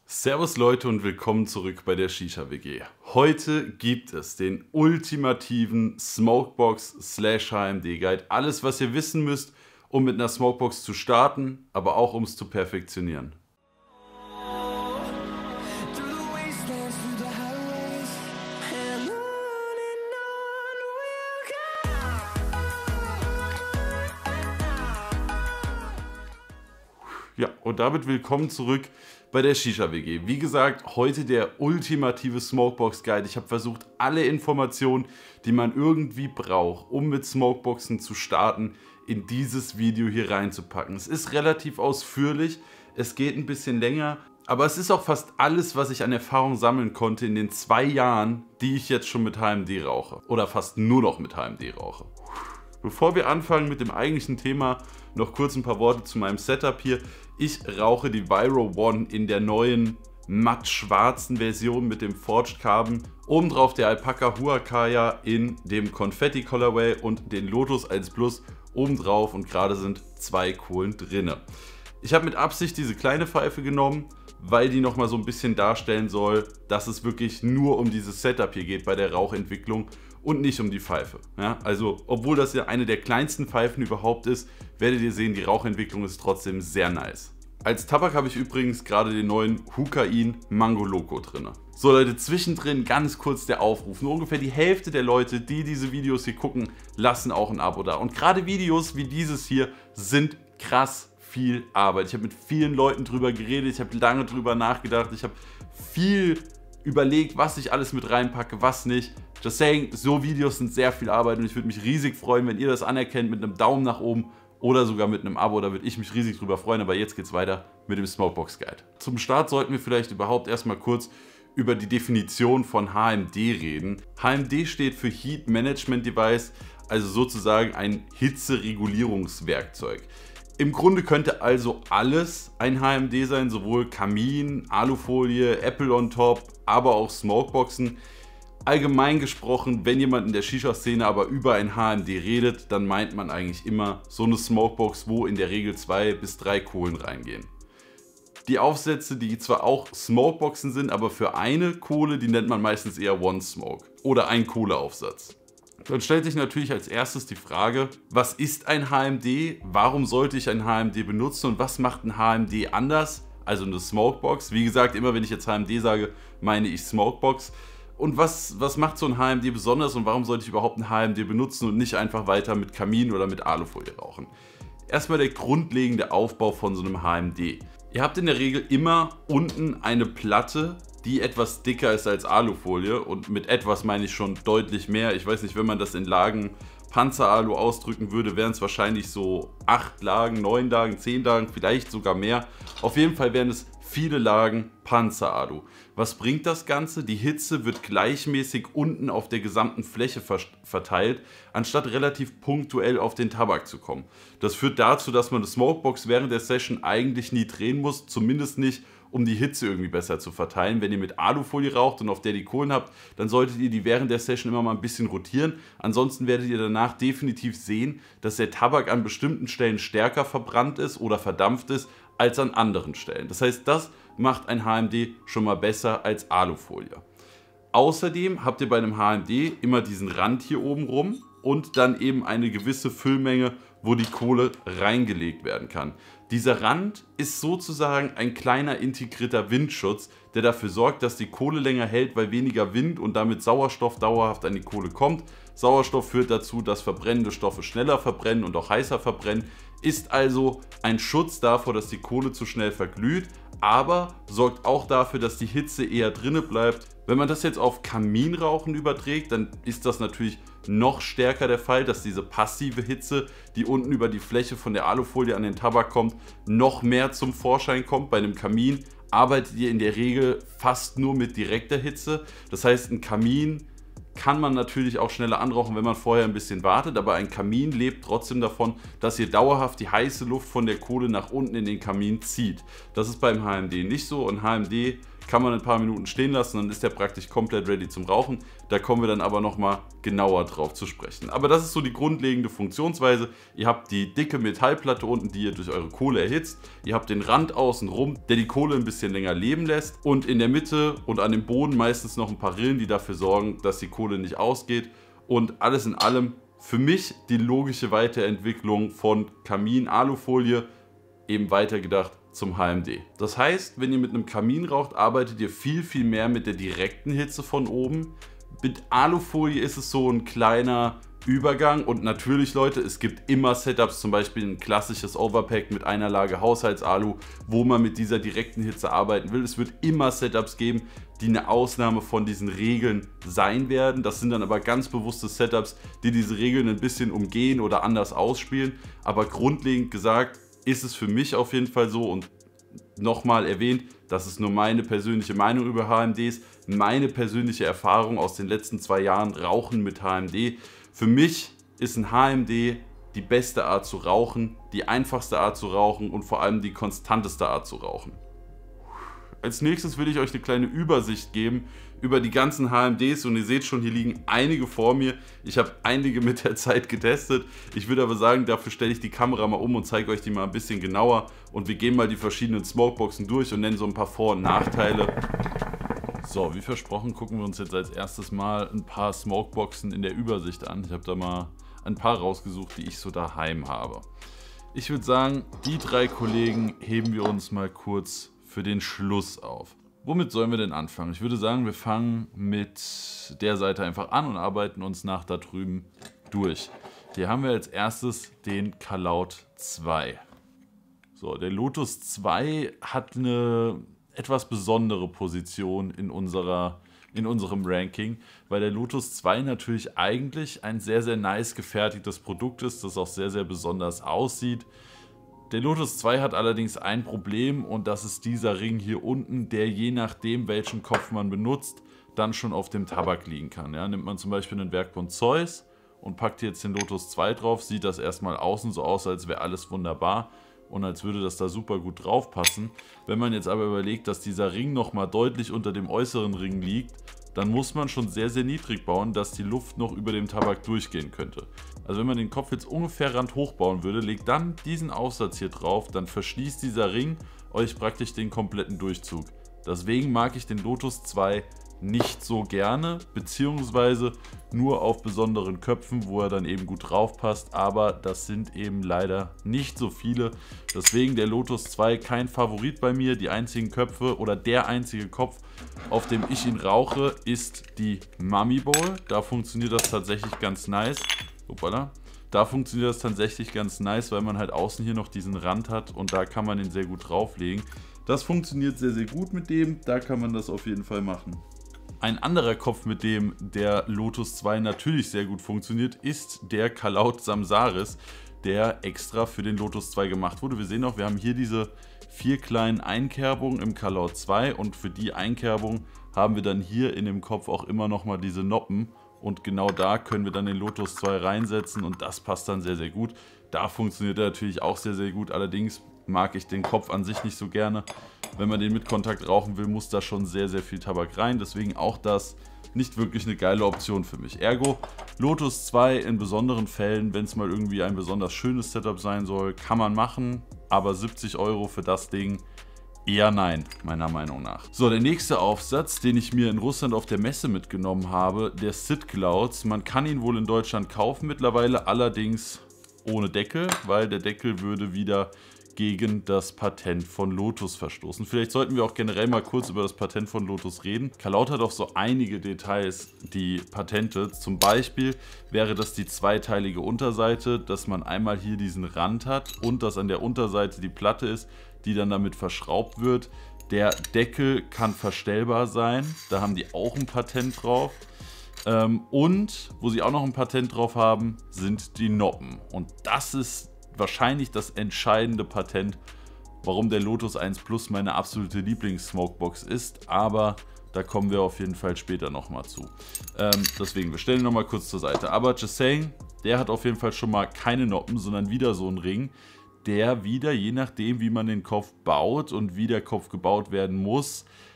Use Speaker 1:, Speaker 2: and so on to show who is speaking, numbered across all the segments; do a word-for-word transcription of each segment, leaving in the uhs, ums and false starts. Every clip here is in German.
Speaker 1: Servus Leute und willkommen zurück bei der Shisha W G. Heute gibt es den ultimativen Smokebox slash H M D Guide. Alles, was ihr wissen müsst, um mit einer Smokebox zu starten, aber auch um es zu perfektionieren. Ja, und damit willkommen zurück bei der Shisha W G. Wie gesagt, heute der ultimative Smokebox Guide. Ich habe versucht, alle Informationen, die man irgendwie braucht, um mit Smokeboxen zu starten, in dieses Video hier reinzupacken. Es ist relativ ausführlich, es geht ein bisschen länger, aber es ist auch fast alles, was ich an Erfahrung sammeln konnte in den zwei Jahren, die ich jetzt schon mit H M D rauche. Oder fast nur noch mit H M D rauche. Bevor wir anfangen mit dem eigentlichen Thema, noch kurz ein paar Worte zu meinem Setup hier. Ich rauche die Viro One in der neuen matt schwarzen Version mit dem Forged Carbon. Obendrauf der Alpaca Huacaya in dem Confetti Colorway und den Lotus eins Plus obendrauf, und gerade sind zwei Kohlen drinne. Ich habe mit Absicht diese kleine Pfeife genommen, weil die nochmal so ein bisschen darstellen soll, dass es wirklich nur um dieses Setup hier geht bei der Rauchentwicklung und nicht um die Pfeife. Ja, also obwohl das ja eine der kleinsten Pfeifen überhaupt ist, werdet ihr sehen, die Rauchentwicklung ist trotzdem sehr nice. Als Tabak habe ich übrigens gerade den neuen Hukain Mango Loco drin. So Leute, zwischendrin ganz kurz der Aufruf. Nur ungefähr die Hälfte der Leute, die diese Videos hier gucken, lassen auch ein Abo da. Und gerade Videos wie dieses hier sind krass viel Arbeit. Ich habe mit vielen Leuten drüber geredet, ich habe lange drüber nachgedacht, ich habe viel überlegt, was ich alles mit reinpacke, was nicht. Just saying, so Videos sind sehr viel Arbeit und ich würde mich riesig freuen, wenn ihr das anerkennt mit einem Daumen nach oben oder sogar mit einem Abo. Da würde ich mich riesig drüber freuen, aber jetzt geht's weiter mit dem Smokebox Guide. Zum Start sollten wir vielleicht überhaupt erstmal kurz über die Definition von H M D reden. H M D steht für Heat Management Device, also sozusagen ein Hitzeregulierungswerkzeug. Im Grunde könnte also alles ein H M D sein, sowohl Kamin, Alufolie, Apple on Top, aber auch Smokeboxen. Allgemein gesprochen, wenn jemand in der Shisha-Szene aber über ein H M D redet, dann meint man eigentlich immer so eine Smokebox, wo in der Regel zwei bis drei Kohlen reingehen. Die Aufsätze, die zwar auch Smokeboxen sind, aber für eine Kohle, die nennt man meistens eher One Smoke oder ein Kohleaufsatz. Dann stellt sich natürlich als erstes die Frage, was ist ein H M D, warum sollte ich ein H M D benutzen und was macht ein H M D anders, also eine Smokebox. Wie gesagt, immer wenn ich jetzt H M D sage, meine ich Smokebox. Und was, was macht so ein H M D besonders und warum sollte ich überhaupt ein H M D benutzen und nicht einfach weiter mit Kamin oder mit Alufolie rauchen? Erstmal der grundlegende Aufbau von so einem H M D. Ihr habt in der Regel immer unten eine Platte, die etwas dicker ist als Alufolie, und mit etwas meine ich schon deutlich mehr. Ich weiß nicht, wenn man das in Lagen Panzeralu ausdrücken würde, wären es wahrscheinlich so acht Lagen, neun Lagen, zehn Lagen, vielleicht sogar mehr. Auf jeden Fall wären es viele Lagen Panzeralu. Was bringt das Ganze? Die Hitze wird gleichmäßig unten auf der gesamten Fläche verteilt, anstatt relativ punktuell auf den Tabak zu kommen. Das führt dazu, dass man eine Smokebox während der Session eigentlich nie drehen muss, zumindest nicht, um die Hitze irgendwie besser zu verteilen. Wenn ihr mit Alufolie raucht und auf der die Kohlen habt, dann solltet ihr die während der Session immer mal ein bisschen rotieren. Ansonsten werdet ihr danach definitiv sehen, dass der Tabak an bestimmten Stellen stärker verbrannt ist oder verdampft ist als an anderen Stellen. Das heißt, das macht ein H M D schon mal besser als Alufolie. Außerdem habt ihr bei einem H M D immer diesen Rand hier oben rum und dann eben eine gewisse Füllmenge, wo die Kohle reingelegt werden kann. Dieser Rand ist sozusagen ein kleiner integrierter Windschutz, der dafür sorgt, dass die Kohle länger hält, weil weniger Wind und damit Sauerstoff dauerhaft an die Kohle kommt. Sauerstoff führt dazu, dass verbrennende Stoffe schneller verbrennen und auch heißer verbrennen, ist also ein Schutz davor, dass die Kohle zu schnell verglüht, aber sorgt auch dafür, dass die Hitze eher drinne bleibt. Wenn man das jetzt auf Kaminrauchen überträgt, dann ist das natürlich noch stärker der Fall, dass diese passive Hitze, die unten über die Fläche von der Alufolie an den Tabak kommt, noch mehr zum Vorschein kommt. Bei einem Kamin arbeitet ihr in der Regel fast nur mit direkter Hitze. Das heißt, ein Kamin kann man natürlich auch schneller anrauchen, wenn man vorher ein bisschen wartet, aber ein Kamin lebt trotzdem davon, dass ihr dauerhaft die heiße Luft von der Kohle nach unten in den Kamin zieht. Das ist beim H M D nicht so, und H M D kann man ein paar Minuten stehen lassen, dann ist der praktisch komplett ready zum Rauchen. Da kommen wir dann aber nochmal genauer drauf zu sprechen. Aber das ist so die grundlegende Funktionsweise. Ihr habt die dicke Metallplatte unten, die ihr durch eure Kohle erhitzt. Ihr habt den Rand außen rum, der die Kohle ein bisschen länger leben lässt. Und in der Mitte und an dem Boden meistens noch ein paar Rillen, die dafür sorgen, dass die Kohle nicht ausgeht. Und alles in allem für mich die logische Weiterentwicklung von Kamin-Alufolie, eben weitergedacht zum H M D. Das heißt, wenn ihr mit einem Kamin raucht, arbeitet ihr viel, viel mehr mit der direkten Hitze von oben. Mit Alufolie ist es so ein kleiner Übergang und natürlich, Leute, es gibt immer Setups, zum Beispiel ein klassisches Overpack mit einer Lage Haushaltsalu, wo man mit dieser direkten Hitze arbeiten will. Es wird immer Setups geben, die eine Ausnahme von diesen Regeln sein werden. Das sind dann aber ganz bewusste Setups, die diese Regeln ein bisschen umgehen oder anders ausspielen. Aber grundlegend gesagt ist es für mich auf jeden Fall so, und nochmal erwähnt, das ist nur meine persönliche Meinung über H M Ds, meine persönliche Erfahrung aus den letzten zwei Jahren Rauchen mit H M D. Für mich ist ein H M D die beste Art zu rauchen, die einfachste Art zu rauchen und vor allem die konstanteste Art zu rauchen. Als nächstes will ich euch eine kleine Übersicht geben über die ganzen H M Ds und ihr seht schon, hier liegen einige vor mir. Ich habe einige mit der Zeit getestet. Ich würde aber sagen, dafür stelle ich die Kamera mal um und zeige euch die mal ein bisschen genauer und wir gehen mal die verschiedenen Smokeboxen durch und nennen so ein paar Vor- und Nachteile. So, wie versprochen, gucken wir uns jetzt als erstes mal ein paar Smokeboxen in der Übersicht an. Ich habe da mal ein paar rausgesucht, die ich so daheim habe. Ich würde sagen, die drei Kollegen heben wir uns mal kurz für den Schluss auf. Womit sollen wir denn anfangen? Ich würde sagen, wir fangen mit der Seite einfach an und arbeiten uns nach da drüben durch. Hier haben wir als erstes den Kalaut zwei. So, der Lotus zwei hat eine etwas besondere Position in, unserer, in unserem Ranking, weil der Lotus zwei natürlich eigentlich ein sehr, sehr nice gefertigtes Produkt ist, das auch sehr, sehr besonders aussieht. Der Lotus zwei hat allerdings ein Problem und das ist dieser Ring hier unten, der je nachdem, welchen Kopf man benutzt, dann schon auf dem Tabak liegen kann. Ja, nimmt man zum Beispiel einen Werkbund Zeus und packt jetzt den Lotus zwei drauf, sieht das erstmal außen so aus, als wäre alles wunderbar und als würde das da super gut drauf passen. Wenn man jetzt aber überlegt, dass dieser Ring nochmal deutlich unter dem äußeren Ring liegt, dann muss man schon sehr, sehr niedrig bauen, dass die Luft noch über dem Tabak durchgehen könnte. Also wenn man den Kopf jetzt ungefähr randhoch bauen würde, legt dann diesen Aufsatz hier drauf, dann verschließt dieser Ring euch praktisch den kompletten Durchzug. Deswegen mag ich den Lotus zwei nicht so gerne, beziehungsweise nur auf besonderen Köpfen, wo er dann eben gut drauf passt, aber das sind eben leider nicht so viele. Deswegen der Lotus zwei kein Favorit bei mir. Die einzigen Köpfe oder der einzige Kopf, auf dem ich ihn rauche, ist die Mummy Bowl. Da funktioniert das tatsächlich ganz nice. Hoppala. Da funktioniert das tatsächlich ganz nice, weil man halt außen hier noch diesen Rand hat und da kann man ihn sehr gut drauflegen. Das funktioniert sehr, sehr gut mit dem. Da kann man das auf jeden Fall machen. Ein anderer Kopf, mit dem der Lotus zwei natürlich sehr gut funktioniert, ist der Kalaut Samsaris, der extra für den Lotus zwei gemacht wurde. Wir sehen auch, wir haben hier diese vier kleinen Einkerbungen im Kalaut zwei und für die Einkerbung haben wir dann hier in dem Kopf auch immer nochmal diese Noppen und genau da können wir dann den Lotus zwei reinsetzen und das passt dann sehr, sehr gut. Da funktioniert er natürlich auch sehr, sehr gut, allerdings mag ich den Kopf an sich nicht so gerne. Wenn man den mit Kontakt rauchen will, muss da schon sehr, sehr viel Tabak rein. Deswegen auch das nicht wirklich eine geile Option für mich. Ergo, Lotus zwei in besonderen Fällen, wenn es mal irgendwie ein besonders schönes Setup sein soll, kann man machen. Aber siebzig Euro für das Ding, eher nein, meiner Meinung nach. So, der nächste Aufsatz, den ich mir in Russland auf der Messe mitgenommen habe, der Sid Clouds. Man kann ihn wohl in Deutschland kaufen mittlerweile, allerdings ohne Deckel, weil der Deckel würde wieder gegen das Patent von Lotus verstoßen. Vielleicht sollten wir auch generell mal kurz über das Patent von Lotus reden. Kalaut hat auch so einige Details, die Patente. Zum Beispiel wäre das die zweiteilige Unterseite, dass man einmal hier diesen Rand hat und dass an der Unterseite die Platte ist, die dann damit verschraubt wird. Der Deckel kann verstellbar sein, da haben die auch ein Patent drauf. Und wo sie auch noch ein Patent drauf haben, sind die Noppen. Und das ist wahrscheinlich das entscheidende Patent, warum der Lotus eins Plus meine absolute Lieblings-Smokebox ist, aber da kommen wir auf jeden Fall später nochmal zu. Ähm, deswegen, wir stellen ihn nochmal kurz zur Seite. Aber just saying, der hat auf jeden Fall schon mal keine Noppen, sondern wieder so einen Ring, der wieder, je nachdem wie man den Kopf baut und wie der Kopf gebaut werden muss,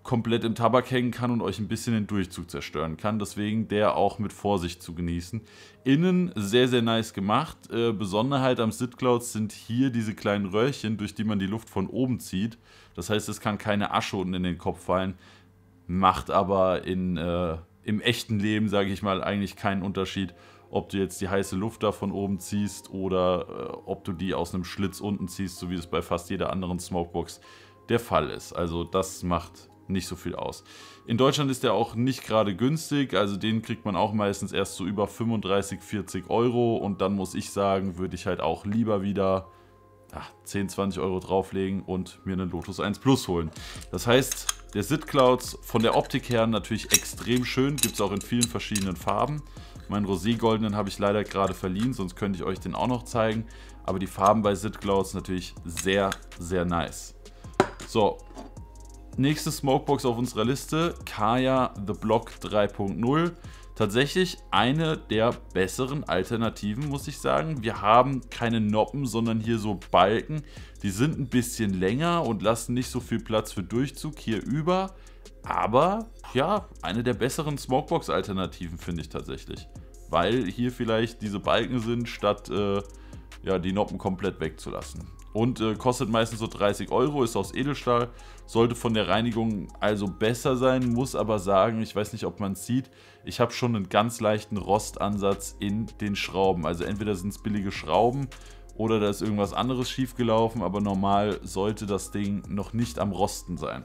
Speaker 1: komplett im Tabak hängen kann und euch ein bisschen den Durchzug zerstören kann. Deswegen der auch mit Vorsicht zu genießen. Innen sehr, sehr nice gemacht. Äh, Besonderheit am SitClouds sind hier diese kleinen Röhrchen, durch die man die Luft von oben zieht. Das heißt, es kann keine Asche unten in den Kopf fallen. Macht aber in, äh, im echten Leben, sage ich mal, eigentlich keinen Unterschied, ob du jetzt die heiße Luft da von oben ziehst oder äh, ob du die aus einem Schlitz unten ziehst, so wie es bei fast jeder anderen Smokebox der Fall ist. Also das macht nicht so viel aus. In Deutschland ist der auch nicht gerade günstig, also den kriegt man auch meistens erst so über fünfunddreißig, vierzig Euro und dann muss ich sagen, würde ich halt auch lieber wieder ja, zehn, zwanzig Euro drauflegen und mir einen Lotus eins Plus holen. Das heißt, der SitClouds von der Optik her natürlich extrem schön, gibt es auch in vielen verschiedenen Farben. Meinen Rosé-Goldenen habe ich leider gerade verliehen, sonst könnte ich euch den auch noch zeigen. Aber die Farben bei SitClouds natürlich sehr, sehr nice. So, nächste Smokebox auf unserer Liste, Kaya The Block drei Punkt null. Tatsächlich eine der besseren Alternativen, muss ich sagen. Wir haben keine Noppen, sondern hier so Balken. Die sind ein bisschen länger und lassen nicht so viel Platz für Durchzug hier über. Aber ja, eine der besseren Smokebox-Alternativen finde ich tatsächlich. Weil hier vielleicht diese Balken sind, statt äh, ja, die Noppen komplett wegzulassen. Und äh, kostet meistens so dreißig Euro, ist aus Edelstahl, sollte von der Reinigung also besser sein, muss aber sagen, ich weiß nicht, ob man es sieht, ich habe schon einen ganz leichten Rostansatz in den Schrauben. Also entweder sind es billige Schrauben oder da ist irgendwas anderes schief gelaufen, aber normal sollte das Ding noch nicht am Rosten sein.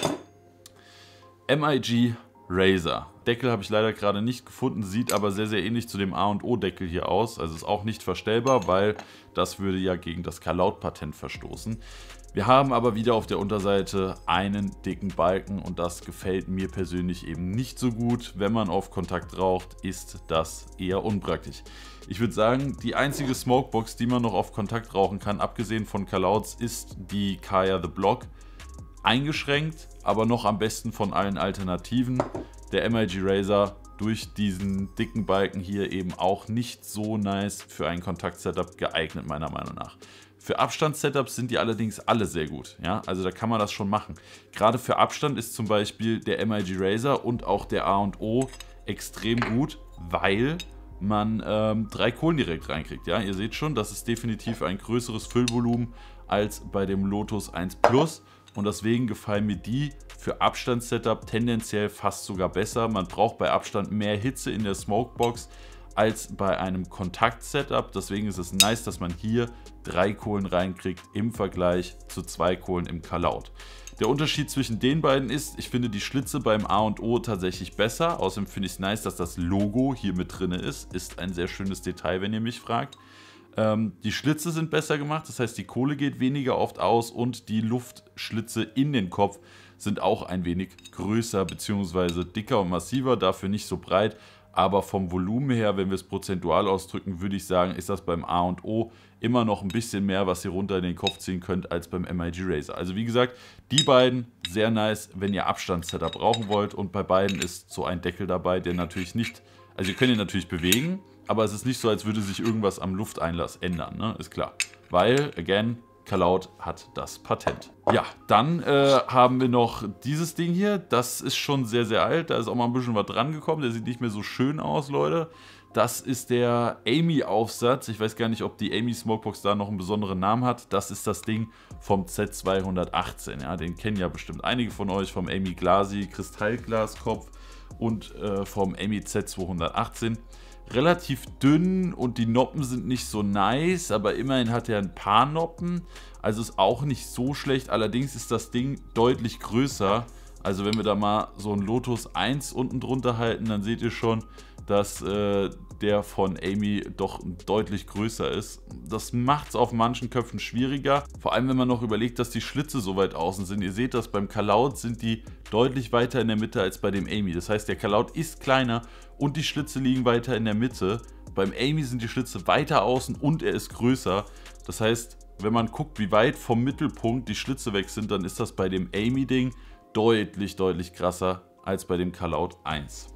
Speaker 1: M I G Razor. Deckel habe ich leider gerade nicht gefunden, sieht aber sehr, sehr ähnlich zu dem A und O Deckel hier aus. Also ist auch nicht verstellbar, weil das würde ja gegen das Kalaut-Patent verstoßen. Wir haben aber wieder auf der Unterseite einen dicken Balken und das gefällt mir persönlich eben nicht so gut. Wenn man auf Kontakt raucht, ist das eher unpraktisch. Ich würde sagen, die einzige Smokebox, die man noch auf Kontakt rauchen kann, abgesehen von Kalouts, ist die Kaya The Block. Eingeschränkt, aber noch am besten von allen Alternativen. Der M I G Razor durch diesen dicken Balken hier eben auch nicht so nice für ein Kontakt-Setup geeignet, meiner Meinung nach. Für Abstand-Setups sind die allerdings alle sehr gut. Ja? Also da kann man das schon machen. Gerade für Abstand ist zum Beispiel der M I G Razor und auch der A und O extrem gut, weil man ähm, drei Kohlen direkt reinkriegt. Ja? Ihr seht schon, das ist definitiv ein größeres Füllvolumen als bei dem Lotus eins Plus. Und deswegen gefallen mir die für Abstand-Setup tendenziell fast sogar besser. Man braucht bei Abstand mehr Hitze in der Smokebox als bei einem Kontakt-Setup. Deswegen ist es nice, dass man hier drei Kohlen reinkriegt im Vergleich zu zwei Kohlen im Kalaut. Der Unterschied zwischen den beiden ist, ich finde die Schlitze beim A und O tatsächlich besser. Außerdem finde ich es nice, dass das Logo hier mit drin ist. Ist ein sehr schönes Detail, wenn ihr mich fragt. Ähm, die Schlitze sind besser gemacht, das heißt die Kohle geht weniger oft aus und die Luftschlitze in den Kopf sind auch ein wenig größer bzw. dicker und massiver, dafür nicht so breit. Aber vom Volumen her, wenn wir es prozentual ausdrücken, würde ich sagen, ist das beim A und O immer noch ein bisschen mehr, was ihr runter in den Kopf ziehen könnt, als beim M I G Razor. Also wie gesagt, die beiden sehr nice, wenn ihr Abstandssetup brauchen wollt. Und bei beiden ist so ein Deckel dabei, der natürlich nicht, also ihr könnt ihn natürlich bewegen, aber es ist nicht so, als würde sich irgendwas am Lufteinlass ändern, ne? Ist klar. Weil, again, Kalaut hat das Patent. Ja, dann äh, haben wir noch dieses Ding hier. Das ist schon sehr, sehr alt. Da ist auch mal ein bisschen was dran gekommen. Der sieht nicht mehr so schön aus, Leute. Das ist der Amy-Aufsatz. Ich weiß gar nicht, ob die Amy Smokebox da noch einen besonderen Namen hat. Das ist das Ding vom Z zweihundertachtzehn. Ja, den kennen ja bestimmt einige von euch. Vom Amy Glasi Kristallglaskopf und äh, vom Amy Z zweihundertachtzehn. Relativ dünn und die Noppen sind nicht so nice, aber immerhin hat er ein paar Noppen, also ist auch nicht so schlecht. Allerdings ist das Ding deutlich größer, also wenn wir da mal so ein Lotus eins unten drunter halten, dann seht ihr schon, dass äh, der von Amy doch deutlich größer ist. Das macht es auf manchen Köpfen schwieriger, vor allem wenn man noch überlegt, dass die Schlitze so weit außen sind. Ihr seht das, beim Kalaut sind die deutlich weiter in der Mitte als bei dem Amy. Das heißt, der Kalaut ist kleiner und die Schlitze liegen weiter in der Mitte. Beim Amy sind die Schlitze weiter außen und er ist größer. Das heißt, wenn man guckt, wie weit vom Mittelpunkt die Schlitze weg sind, dann ist das bei dem Amy-Ding deutlich, deutlich krasser als bei dem Kalaut eins.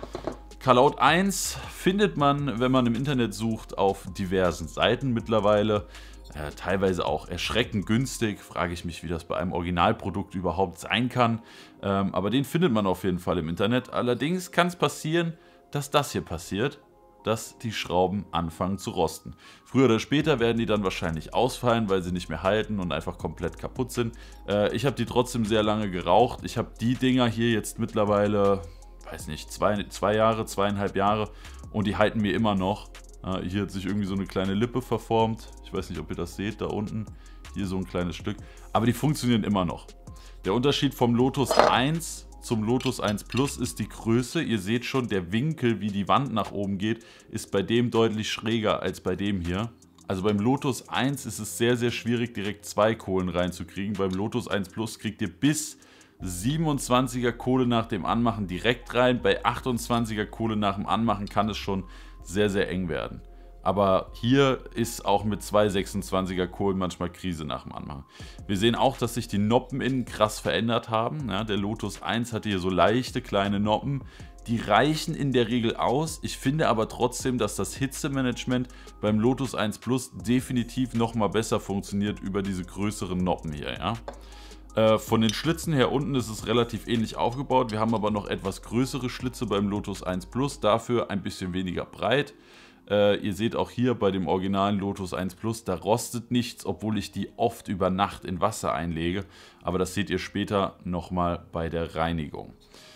Speaker 1: Kalaut eins findet man, wenn man im Internet sucht, auf diversen Seiten mittlerweile. Äh, teilweise auch erschreckend günstig. Frage ich mich, wie das bei einem Originalprodukt überhaupt sein kann. Ähm, aber den findet man auf jeden Fall im Internet. Allerdings kann es passieren, dass das hier passiert, dass die Schrauben anfangen zu rosten. Früher oder später werden die dann wahrscheinlich ausfallen, weil sie nicht mehr halten und einfach komplett kaputt sind. Äh, ich habe die trotzdem sehr lange geraucht. Ich habe die Dinger hier jetzt mittlerweile, weiß nicht, zwei, zwei Jahre, zweieinhalb Jahre und die halten mir immer noch. Äh, hier hat sich irgendwie so eine kleine Lippe verformt. Ich weiß nicht, ob ihr das seht, da unten. Hier so ein kleines Stück. Aber die funktionieren immer noch. Der Unterschied vom Lotus eins zum Lotus eins Plus ist die Größe. Ihr seht schon, der Winkel, wie die Wand nach oben geht, ist bei dem deutlich schräger als bei dem hier. Also beim Lotus eins ist es sehr, sehr schwierig, direkt zwei Kohlen reinzukriegen. Beim Lotus eins Plus kriegt ihr bis siebenundzwanziger Kohle nach dem Anmachen direkt rein. Bei achtundzwanziger Kohle nach dem Anmachen kann es schon sehr, sehr eng werden. Aber hier ist auch mit zwei sechsundzwanziger Kohlen manchmal Krise nach dem Anmachen. Wir sehen auch, dass sich die Noppen innen krass verändert haben. Ja, der Lotus eins hatte hier so leichte kleine Noppen. Die reichen in der Regel aus. Ich finde aber trotzdem, dass das Hitzemanagement beim Lotus eins Plus definitiv nochmal besser funktioniert über diese größeren Noppen hier. Ja. Äh, von den Schlitzen her unten ist es relativ ähnlich aufgebaut. Wir haben aber noch etwas größere Schlitze beim Lotus eins Plus, dafür ein bisschen weniger breit. Äh, ihr seht auch hier bei dem originalen Lotus eins Plus, da rostet nichts, obwohl ich die oft über Nacht in Wasser einlege. Aber das seht ihr später nochmal bei der Reinigung.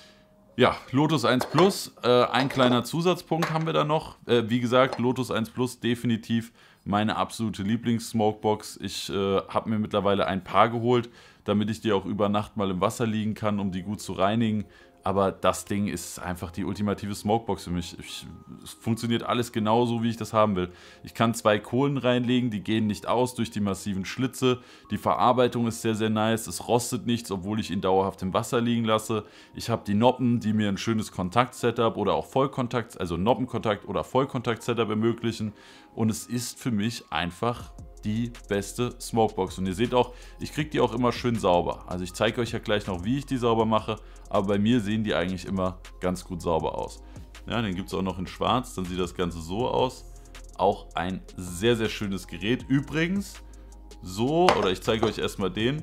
Speaker 1: Ja, Lotus eins Plus, äh, ein kleiner Zusatzpunkt haben wir da noch. Äh, wie gesagt, Lotus eins Plus definitiv meine absolute Lieblings-Smokebox. Ich äh, habe mir mittlerweile ein paar geholt, damit ich die auch über Nacht mal im Wasser liegen kann, um die gut zu reinigen. Aber das Ding ist einfach die ultimative Smokebox für mich. Ich, es funktioniert alles genauso, wie ich das haben will. Ich kann zwei Kohlen reinlegen, die gehen nicht aus durch die massiven Schlitze. Die Verarbeitung ist sehr, sehr nice. Es rostet nichts, obwohl ich ihn dauerhaft im Wasser liegen lasse. Ich habe die Noppen, die mir ein schönes Kontakt-Setup oder auch Vollkontakt, also Noppenkontakt oder Vollkontakt-Setup ermöglichen. Und es ist für mich einfach die beste Smokebox. Und ihr seht auch, ich kriege die auch immer schön sauber. Also ich zeige euch ja gleich noch, wie ich die sauber mache. Aber bei mir sehen die eigentlich immer ganz gut sauber aus. Ja, den gibt es auch noch in schwarz. Dann sieht das Ganze so aus. Auch ein sehr, sehr schönes Gerät. Übrigens, so, oder ich zeige euch erstmal den.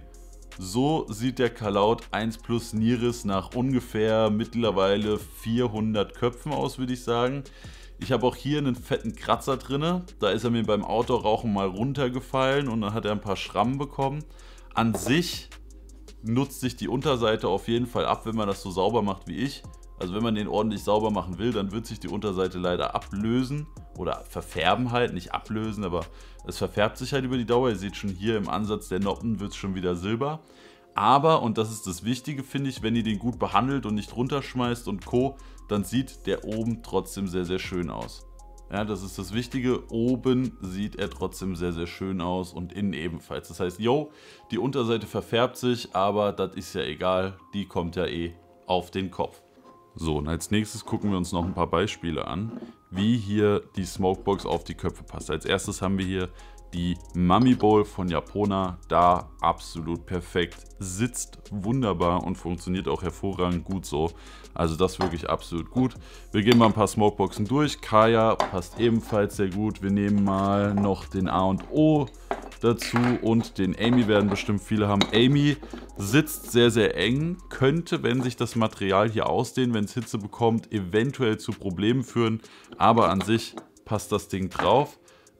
Speaker 1: So sieht der Kalaut eins Plus Niris nach ungefähr mittlerweile vierhundert Köpfen aus, würde ich sagen. Ich habe auch hier einen fetten Kratzer drin. Da ist er mir beim Outdoor-Rauchen mal runtergefallen und dann hat er ein paar Schrammen bekommen. An sich nutzt sich die Unterseite auf jeden Fall ab, wenn man das so sauber macht wie ich. Also wenn man den ordentlich sauber machen will, dann wird sich die Unterseite leider ablösen oder verfärben halt, nicht ablösen, aber es verfärbt sich halt über die Dauer. Ihr seht schon hier im Ansatz der Noppen wird es schon wieder silber. Aber, und das ist das Wichtige, finde ich, wenn ihr den gut behandelt und nicht runterschmeißt und Co., dann sieht der oben trotzdem sehr, sehr schön aus. Ja, das ist das Wichtige. Oben sieht er trotzdem sehr, sehr schön aus und innen ebenfalls. Das heißt, yo, die Unterseite verfärbt sich, aber das ist ja egal. Die kommt ja eh auf den Kopf. So, und als nächstes gucken wir uns noch ein paar Beispiele an, wie hier die Smokebox auf die Köpfe passt. Als erstes haben wir hier die Mummy Bowl von Japona, da absolut perfekt, sitzt wunderbar und funktioniert auch hervorragend gut so. Also das wirklich absolut gut. Wir gehen mal ein paar Smokeboxen durch. Kaya passt ebenfalls sehr gut. Wir nehmen mal noch den A und O dazu und den Amy werden bestimmt viele haben. Amy sitzt sehr, sehr eng, könnte, wenn sich das Material hier ausdehnt, wenn es Hitze bekommt, eventuell zu Problemen führen, aber an sich passt das Ding drauf.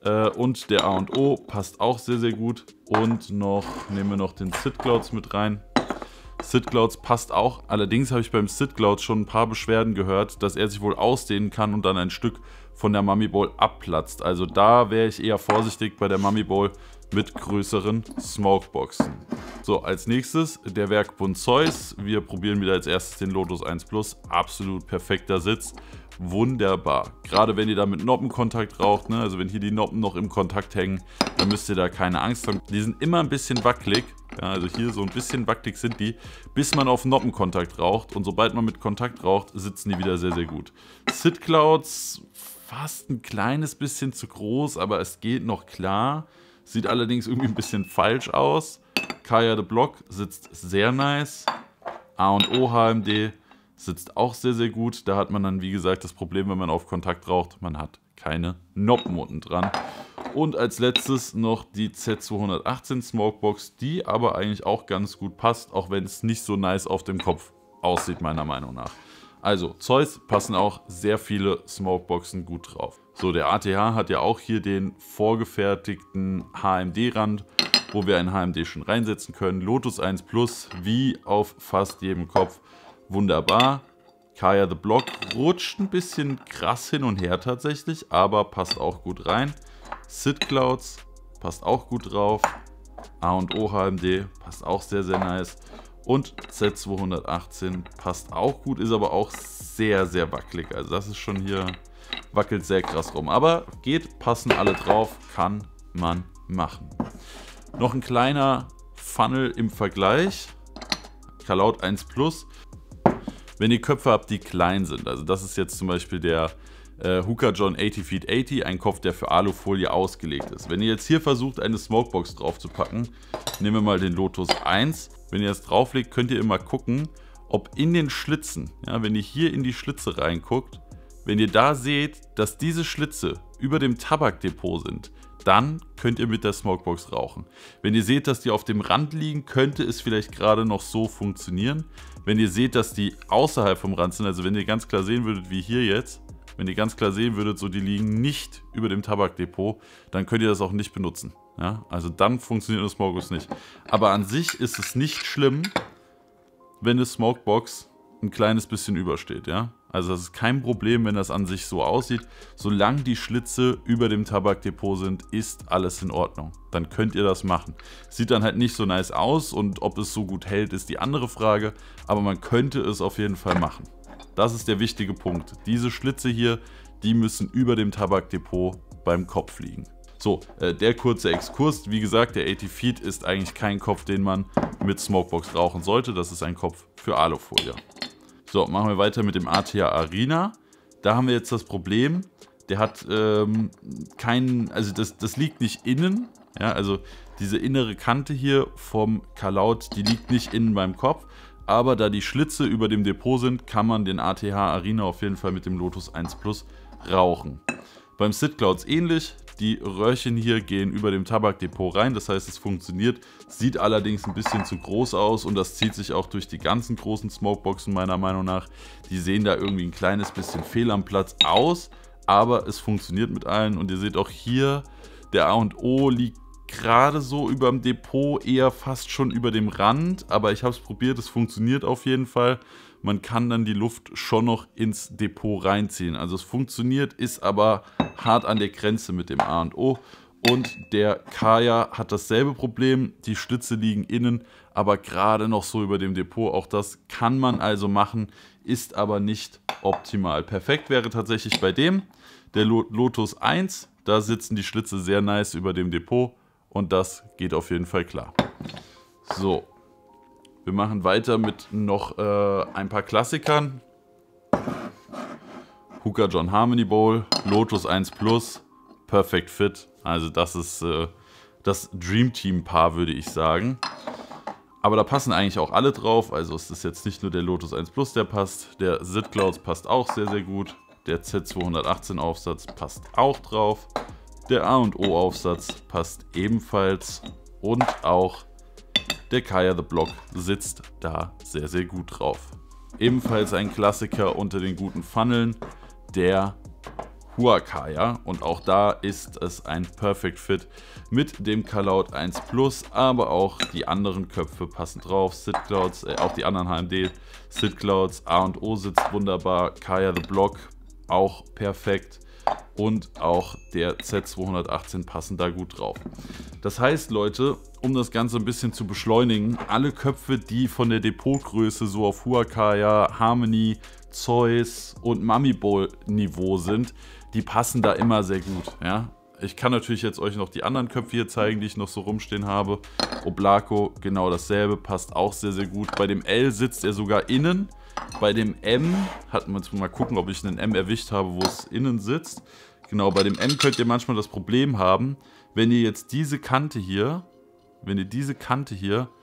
Speaker 1: Und der A und O passt auch sehr, sehr gut. Und noch nehmen wir noch den Sit Clouds mit rein. Sit Clouds passt auch. Allerdings habe ich beim Sit Cloud schon ein paar Beschwerden gehört, dass er sich wohl ausdehnen kann und dann ein Stück von der Mummy Bowl abplatzt. Also da wäre ich eher vorsichtig bei der Mummy Bowl mit größeren Smokeboxen. So, als nächstes der Werkbund Zeus. Wir probieren wieder als erstes den Lotus eins Plus. Absolut perfekter Sitz. Wunderbar. Gerade wenn ihr da mit Noppenkontakt raucht, ne? Also wenn hier die Noppen noch im Kontakt hängen, dann müsst ihr da keine Angst haben. Die sind immer ein bisschen wackelig. Ja, also hier so ein bisschen wackelig sind die, bis man auf Noppenkontakt raucht. Und sobald man mit Kontakt raucht, sitzen die wieder sehr, sehr gut. Sit Clouds fast ein kleines bisschen zu groß, aber es geht noch klar. Sieht allerdings irgendwie ein bisschen falsch aus. Kaya the Block sitzt sehr nice. A und O H M D sitzt auch sehr, sehr gut. Da hat man dann, wie gesagt, das Problem, wenn man auf Kontakt raucht, man hat keine Noppen unten dran. Und als letztes noch die Z zweihundertachtzehn Smokebox, die aber eigentlich auch ganz gut passt, auch wenn es nicht so nice auf dem Kopf aussieht, meiner Meinung nach. Also, Zeus passen auch sehr viele Smokeboxen gut drauf. So, der A T H hat ja auch hier den vorgefertigten H M D-Rand, wo wir ein H M D schon reinsetzen können. Lotus eins Plus, wie auf fast jedem Kopf, wunderbar. Kaya the Block rutscht ein bisschen krass hin und her tatsächlich, aber passt auch gut rein. Sid Clouds passt auch gut drauf. A und O H M D passt auch sehr, sehr nice. Und Z zweihundertachtzehn passt auch gut, ist aber auch sehr, sehr wackelig. Also das ist schon hier, wackelt sehr krass rum. Aber geht, passen alle drauf, kann man machen. Noch ein kleiner Funnel im Vergleich. Kalaut eins Plus. Wenn ihr Köpfe habt, die klein sind, also das ist jetzt zum Beispiel der äh, Hooker John achtzig Feet achtzig, ein Kopf, der für Alufolie ausgelegt ist. Wenn ihr jetzt hier versucht, eine Smokebox drauf zu packen, nehmen wir mal den Lotus eins. Wenn ihr das drauflegt, könnt ihr immer gucken, ob in den Schlitzen, ja, wenn ihr hier in die Schlitze reinguckt, wenn ihr da seht, dass diese Schlitze über dem Tabakdepot sind, dann könnt ihr mit der Smokebox rauchen. Wenn ihr seht, dass die auf dem Rand liegen, könnte es vielleicht gerade noch so funktionieren. Wenn ihr seht, dass die außerhalb vom Rand sind, also wenn ihr ganz klar sehen würdet, wie hier jetzt, wenn ihr ganz klar sehen würdet, so die liegen nicht über dem Tabakdepot, dann könnt ihr das auch nicht benutzen. Ja? Also dann funktioniert eine Smokebox nicht. Aber an sich ist es nicht schlimm, wenn eine Smokebox ein kleines bisschen übersteht. Ja? Also das ist kein Problem, wenn das an sich so aussieht. Solange die Schlitze über dem Tabakdepot sind, ist alles in Ordnung. Dann könnt ihr das machen. Sieht dann halt nicht so nice aus und ob es so gut hält, ist die andere Frage. Aber man könnte es auf jeden Fall machen. Das ist der wichtige Punkt. Diese Schlitze hier, die müssen über dem Tabakdepot beim Kopf liegen. So, äh, der kurze Exkurs. Wie gesagt, der achtzig Feet ist eigentlich kein Kopf, den man mit Smokebox rauchen sollte. Das ist ein Kopf für Alufolie. So, machen wir weiter mit dem A T H Arena. Da haben wir jetzt das Problem, der hat ähm, keinen, also das, das liegt nicht innen. Ja, also diese innere Kante hier vom Kalaut, die liegt nicht innen beim Kopf. Aber da die Schlitze über dem Depot sind, kann man den A T H Arena auf jeden Fall mit dem Lotus eins Plus rauchen. Beim Sid Clouds ähnlich. Die Röhrchen hier gehen über dem Tabakdepot rein, das heißt, es funktioniert. Sieht allerdings ein bisschen zu groß aus und das zieht sich auch durch die ganzen großen Smokeboxen meiner Meinung nach. Die sehen da irgendwie ein kleines bisschen fehl am Platz aus, aber es funktioniert mit allen. Und ihr seht auch hier, der A und O liegt gerade so über dem Depot, eher fast schon über dem Rand. Aber ich habe es probiert, es funktioniert auf jeden Fall. Man kann dann die Luft schon noch ins Depot reinziehen. Also es funktioniert, ist aber hart an der Grenze mit dem A und O. Und der Kaya hat dasselbe Problem. Die Schlitze liegen innen, aber gerade noch so über dem Depot. Auch das kann man also machen, ist aber nicht optimal. Perfekt wäre tatsächlich bei dem, der Lotus eins. Da sitzen die Schlitze sehr nice über dem Depot und das geht auf jeden Fall klar. So. Wir machen weiter mit noch äh, ein paar Klassikern. Hooker John Harmony Bowl, Lotus eins Plus, Perfect Fit. Also das ist äh, das Dream Team Paar, würde ich sagen. Aber da passen eigentlich auch alle drauf. Also es ist jetzt nicht nur der Lotus eins Plus, der passt. Der Sid Clouds passt auch sehr, sehr gut. Der Z zweihundertachtzehn Aufsatz passt auch drauf. Der A und O Aufsatz passt ebenfalls. Und auch der Kaya the Block sitzt da sehr, sehr gut drauf. Ebenfalls ein Klassiker unter den guten Funneln, der Huakaya. Und auch da ist es ein Perfect Fit mit dem Kalaut eins Plus, aber auch die anderen Köpfe passen drauf. Sid Clouds, äh, auch die anderen H M D, Sid Clouds, A und O sitzt wunderbar, Kaya the Block auch perfekt. Und auch der Z zweihundertachtzehn passen da gut drauf. Das heißt, Leute, um das Ganze ein bisschen zu beschleunigen, alle Köpfe, die von der Depotgröße so auf Huakaya, Harmony, Zeus und Mummy Bowl Niveau sind, die passen da immer sehr gut. Ja? Ich kann natürlich jetzt euch noch die anderen Köpfe hier zeigen, die ich noch so rumstehen habe. Oblako, genau dasselbe, passt auch sehr, sehr gut. Bei dem L sitzt er sogar innen. Bei dem M, hat man jetzt mal gucken, ob ich einen M erwischt habe, wo es innen sitzt. Genau, bei dem M könnt ihr manchmal das Problem haben, wenn ihr jetzt diese Kante hier, wenn ihr diese Kante hier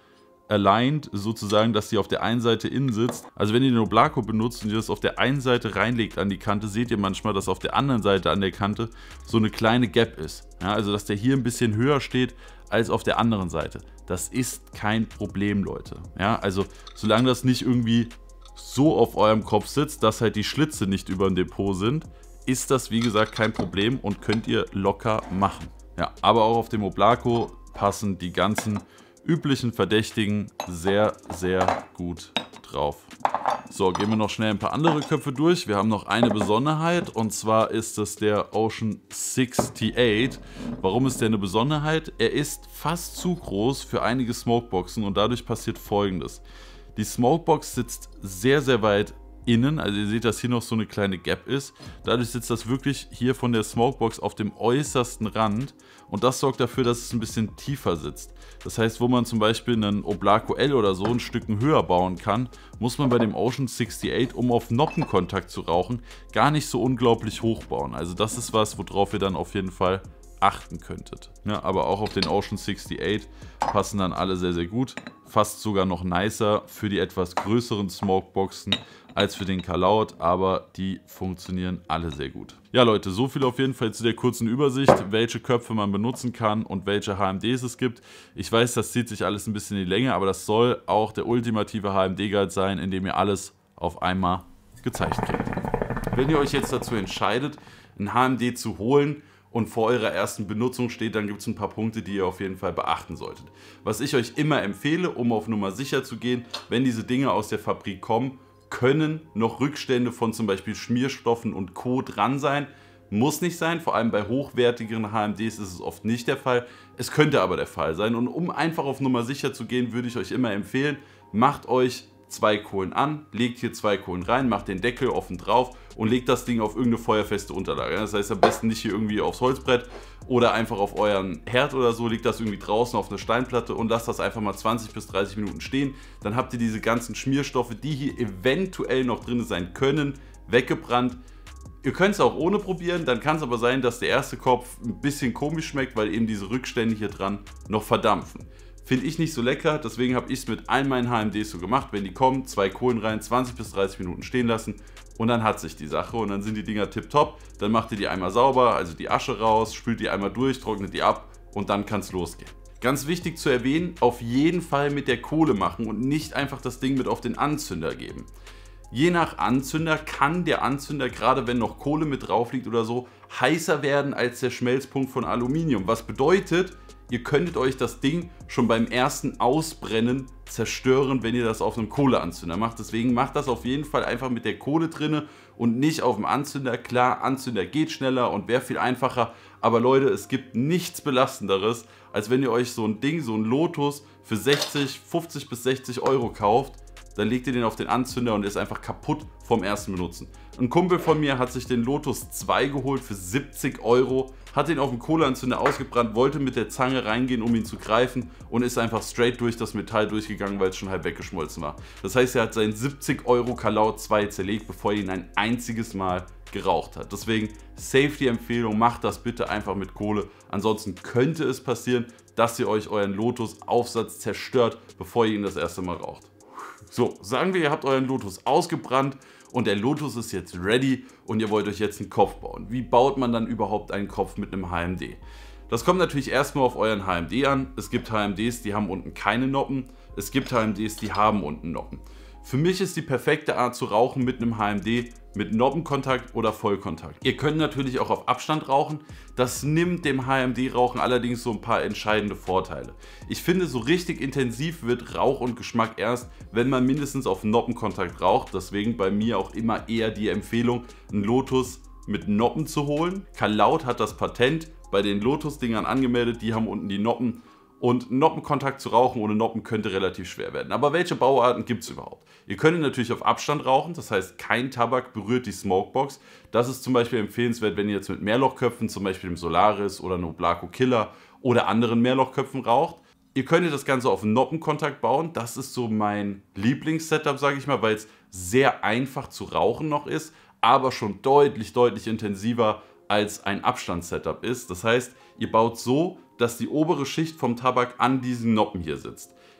Speaker 1: aligned, sozusagen, dass die auf der einen Seite innen sitzt. Also wenn ihr den Oblako benutzt und ihr das auf der einen Seite reinlegt an die Kante, seht ihr manchmal, dass auf der anderen Seite an der Kante so eine kleine Gap ist. Ja, also dass der hier ein bisschen höher steht als auf der anderen Seite. Das ist kein Problem, Leute. Ja, also solange das nicht irgendwie so auf eurem Kopf sitzt, dass halt die Schlitze nicht über dem Depot sind, ist das wie gesagt kein Problem und könnt ihr locker machen. Ja, aber auch auf dem Oblako passen die ganzen üblichen Verdächtigen sehr, sehr gut drauf. So, gehen wir noch schnell ein paar andere Köpfe durch. Wir haben noch eine Besonderheit und zwar ist es der Ocean achtundsiebzig. Warum ist der eine Besonderheit? Er ist fast zu groß für einige Smokeboxen und dadurch passiert Folgendes. Die Smokebox sitzt sehr, sehr weit innen, also ihr seht, dass hier noch so eine kleine Gap ist. Dadurch sitzt das wirklich hier von der Smokebox auf dem äußersten Rand und das sorgt dafür, dass es ein bisschen tiefer sitzt. Das heißt, wo man zum Beispiel einen Oblako L oder so ein Stückchen höher bauen kann, muss man bei dem Ocean achtundsiebzig, um auf Noppenkontakt zu rauchen, gar nicht so unglaublich hoch bauen. Also das ist was, worauf ihr dann auf jeden Fall achten könntet. Ja, aber auch auf den Ocean achtundsiebzig passen dann alle sehr, sehr gut. Fast sogar noch nicer für die etwas größeren Smokeboxen als für den Kalaut, aber die funktionieren alle sehr gut. Ja Leute, so viel auf jeden Fall zu der kurzen Übersicht, welche Köpfe man benutzen kann und welche H M Ds es gibt. Ich weiß, das zieht sich alles ein bisschen in die Länge, aber das soll auch der ultimative H M D-Guide sein, in dem ihr alles auf einmal gezeigt kriegt. Wenn ihr euch jetzt dazu entscheidet, ein H M D zu holen, und vor eurer ersten Benutzung steht, dann gibt es ein paar Punkte, die ihr auf jeden Fall beachten solltet. Was ich euch immer empfehle, um auf Nummer sicher zu gehen, wenn diese Dinge aus der Fabrik kommen, können noch Rückstände von zum Beispiel Schmierstoffen und Co. dran sein. Muss nicht sein, vor allem bei hochwertigeren H M Ds ist es oft nicht der Fall. Es könnte aber der Fall sein und um einfach auf Nummer sicher zu gehen, würde ich euch immer empfehlen, macht euch zwei Kohlen an, legt hier zwei Kohlen rein, macht den Deckel offen drauf und legt das Ding auf irgendeine feuerfeste Unterlage. Das heißt am besten nicht hier irgendwie aufs Holzbrett oder einfach auf euren Herd oder so, legt das irgendwie draußen auf eine Steinplatte und lasst das einfach mal zwanzig bis dreißig Minuten stehen. Dann habt ihr diese ganzen Schmierstoffe, die hier eventuell noch drin sein können, weggebrannt. Ihr könnt es auch ohne probieren, dann kann es aber sein, dass der erste Kopf ein bisschen komisch schmeckt, weil eben diese Rückstände hier dran noch verdampfen. Finde ich nicht so lecker, deswegen habe ich es mit all meinen H M Ds so gemacht. Wenn die kommen, zwei Kohlen rein, zwanzig bis dreißig Minuten stehen lassen und dann hat sich die Sache und dann sind die Dinger tipptopp. Dann macht ihr die einmal sauber, also die Asche raus, spült die einmal durch, trocknet die ab und dann kann es losgehen. Ganz wichtig zu erwähnen, auf jeden Fall mit der Kohle machen und nicht einfach das Ding mit auf den Anzünder geben. Je nach Anzünder kann der Anzünder, gerade wenn noch Kohle mit drauf liegt oder so, heißer werden als der Schmelzpunkt von Aluminium. Was bedeutet, ihr könntet euch das Ding schon beim ersten Ausbrennen zerstören, wenn ihr das auf einem Kohleanzünder macht. Deswegen macht das auf jeden Fall einfach mit der Kohle drinne und nicht auf dem Anzünder. Klar, Anzünder geht schneller und wäre viel einfacher, aber Leute, es gibt nichts Belastenderes, als wenn ihr euch so ein Ding, so ein Lotus für sechzig, fünfzig bis sechzig Euro kauft. Dann legt ihr den auf den Anzünder und ist einfach kaputt vom ersten Benutzen. Ein Kumpel von mir hat sich den Lotus zwei geholt für siebzig Euro, hat ihn auf dem Kohleanzünder ausgebrannt, wollte mit der Zange reingehen, um ihn zu greifen und ist einfach straight durch das Metall durchgegangen, weil es schon halb weggeschmolzen war. Das heißt, er hat seinen siebzig Euro Kalaut zwei zerlegt, bevor er ihn ein einziges Mal geraucht hat. Deswegen Safety-Empfehlung, macht das bitte einfach mit Kohle. Ansonsten könnte es passieren, dass ihr euch euren Lotus-Aufsatz zerstört, bevor ihr ihn das erste Mal raucht. So, sagen wir, ihr habt euren Lotus ausgebrannt und der Lotus ist jetzt ready und ihr wollt euch jetzt einen Kopf bauen. Wie baut man dann überhaupt einen Kopf mit einem H M D? Das kommt natürlich erstmal auf euren H M D an. Es gibt H M Ds, die haben unten keine Noppen. Es gibt H M Ds, die haben unten Noppen. Für mich ist die perfekte Art zu rauchen mit einem H M D mit Noppenkontakt oder Vollkontakt. Ihr könnt natürlich auch auf Abstand rauchen. Das nimmt dem H M D-Rauchen allerdings so ein paar entscheidende Vorteile. Ich finde, so richtig intensiv wird Rauch und Geschmack erst, wenn man mindestens auf Noppenkontakt raucht. Deswegen bei mir auch immer eher die Empfehlung, einen Lotus mit Noppen zu holen. Kalaut hat das Patent bei den Lotus-Dingern angemeldet, die haben unten die Noppen. Und Noppenkontakt zu rauchen ohne Noppen könnte relativ schwer werden. Aber welche Bauarten gibt es überhaupt? Ihr könnt natürlich auf Abstand rauchen, das heißt kein Tabak berührt die Smokebox. Das ist zum Beispiel empfehlenswert, wenn ihr jetzt mit Mehrlochköpfen, zum Beispiel dem Solaris oder einem Oblako Killer oder anderen Mehrlochköpfen raucht. Ihr könnt das Ganze auf Noppenkontakt bauen. Das ist so mein Lieblingssetup, sage ich mal, weil es sehr einfach zu rauchen noch ist, aber schon deutlich, deutlich intensiver als ein Abstandssetup ist. Das heißt, ihr baut so, dass die obere Schicht vom Tabak an diesen Noppen hier sitzt.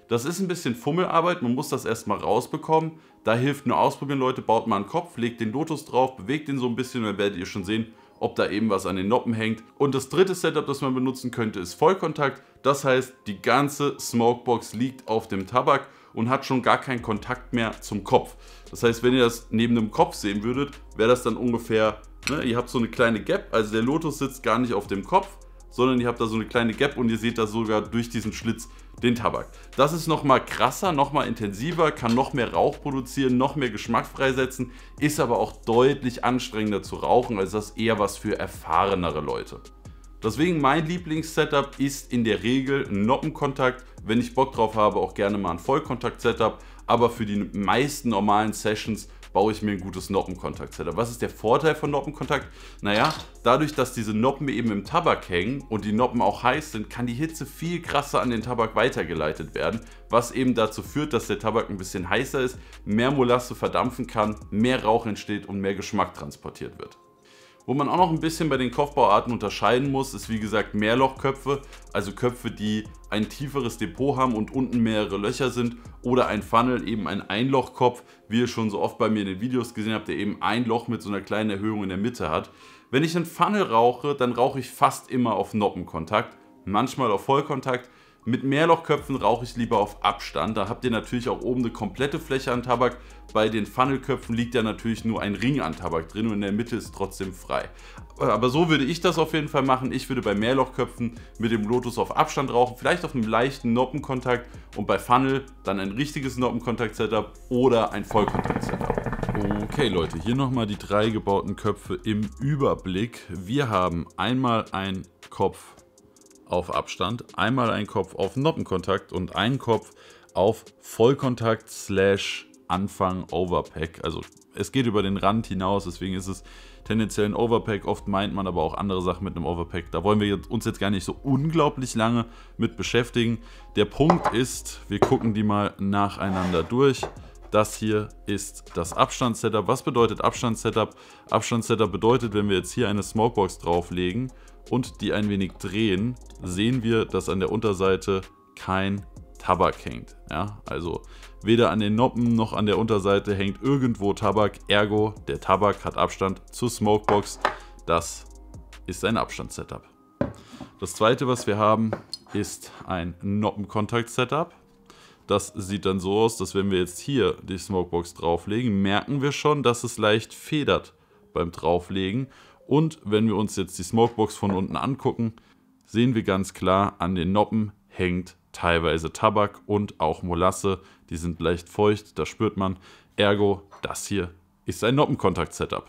Speaker 1: Das ist ein bisschen Fummelarbeit, man muss das erstmal rausbekommen. Da hilft nur ausprobieren, Leute, baut mal einen Kopf, legt den Lotus drauf, bewegt ihn so ein bisschen und dann werdet ihr schon sehen, ob da eben was an den Noppen hängt. Und das dritte Setup, das man benutzen könnte, ist Vollkontakt. Das heißt, die ganze Smokebox liegt auf dem Tabak und hat schon gar keinen Kontakt mehr zum Kopf. Das heißt, wenn ihr das neben dem Kopf sehen würdet, wäre das dann ungefähr, ne, ihr habt so eine kleine Gap, also der Lotus sitzt gar nicht auf dem Kopf, sondern ihr habt da so eine kleine Gap und ihr seht da sogar durch diesen Schlitz den Tabak. Das ist nochmal krasser, nochmal intensiver, kann noch mehr Rauch produzieren, noch mehr Geschmack freisetzen, ist aber auch deutlich anstrengender zu rauchen, also das ist eher was für erfahrenere Leute. Deswegen mein Lieblings-Setup ist in der Regel ein Noppenkontakt. Wenn ich Bock drauf habe, auch gerne mal ein Vollkontakt-Setup. Aber für die meisten normalen Sessions baue ich mir ein gutes Noppenkontakt-Setup. Was ist der Vorteil von Noppenkontakt? Naja, dadurch, dass diese Noppen eben im Tabak hängen und die Noppen auch heiß sind, kann die Hitze viel krasser an den Tabak weitergeleitet werden, was eben dazu führt, dass der Tabak ein bisschen heißer ist, mehr Molasse verdampfen kann, mehr Rauch entsteht und mehr Geschmack transportiert wird. Wo man auch noch ein bisschen bei den Kopfbauarten unterscheiden muss, ist wie gesagt Mehrlochköpfe, also Köpfe, die ein tieferes Depot haben und unten mehrere Löcher sind, oder ein Funnel, eben ein Einlochkopf, wie ihr schon so oft bei mir in den Videos gesehen habt, der eben ein Loch mit so einer kleinen Erhöhung in der Mitte hat. Wenn ich einen Funnel rauche, dann rauche ich fast immer auf Noppenkontakt, manchmal auf Vollkontakt. Mit Mehrlochköpfen rauche ich lieber auf Abstand, da habt ihr natürlich auch oben eine komplette Fläche an Tabak. Bei den Funnelköpfen liegt ja natürlich nur ein Ring an Tabak drin und in der Mitte ist trotzdem frei. Aber so würde ich das auf jeden Fall machen. Ich würde bei Mehrlochköpfen mit dem Lotus auf Abstand rauchen, vielleicht auf einem leichten Noppenkontakt und bei Funnel dann ein richtiges Noppenkontakt-Setup oder ein Vollkontakt-Setup. Okay Leute, hier nochmal die drei gebauten Köpfe im Überblick. Wir haben einmal einen Kopf auf Abstand, einmal ein Kopf auf Noppenkontakt und einen Kopf auf Vollkontakt slash Anfang Overpack. Also es geht über den Rand hinaus, deswegen ist es tendenziell ein Overpack. Oft meint man aber auch andere Sachen mit einem Overpack. Da wollen wir uns jetzt gar nicht so unglaublich lange mit beschäftigen. Der Punkt ist, wir gucken die mal nacheinander durch. Das hier ist das Abstandssetup. Was bedeutet Abstandssetup? Abstandssetup bedeutet, wenn wir jetzt hier eine Smokebox drauflegen und die ein wenig drehen, sehen wir, dass an der Unterseite kein Tabak hängt. Ja, also weder an den Noppen noch an der Unterseite hängt irgendwo Tabak. Ergo, der Tabak hat Abstand zur Smokebox. Das ist ein Abstandssetup. Das zweite, was wir haben, ist ein Noppenkontakt-Setup. Das sieht dann so aus, dass wenn wir jetzt hier die Smokebox drauflegen, merken wir schon, dass es leicht federt beim Drauflegen. Und wenn wir uns jetzt die Smokebox von unten angucken, sehen wir ganz klar, an den Noppen hängt teilweise Tabak und auch Molasse. Die sind leicht feucht, das spürt man. Ergo, das hier ist ein Noppenkontakt-Setup.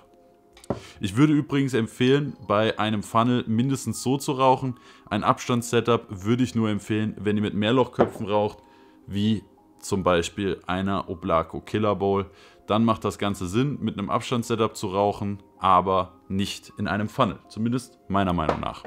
Speaker 1: Ich würde übrigens empfehlen, bei einem Funnel mindestens so zu rauchen. Ein Abstandssetup würde ich nur empfehlen, wenn ihr mit Mehrlochköpfen raucht, wie zum Beispiel einer Oblaco Killer Bowl. Dann macht das Ganze Sinn, mit einem Abstandssetup zu rauchen, aber nicht in einem Funnel. Zumindest meiner Meinung nach.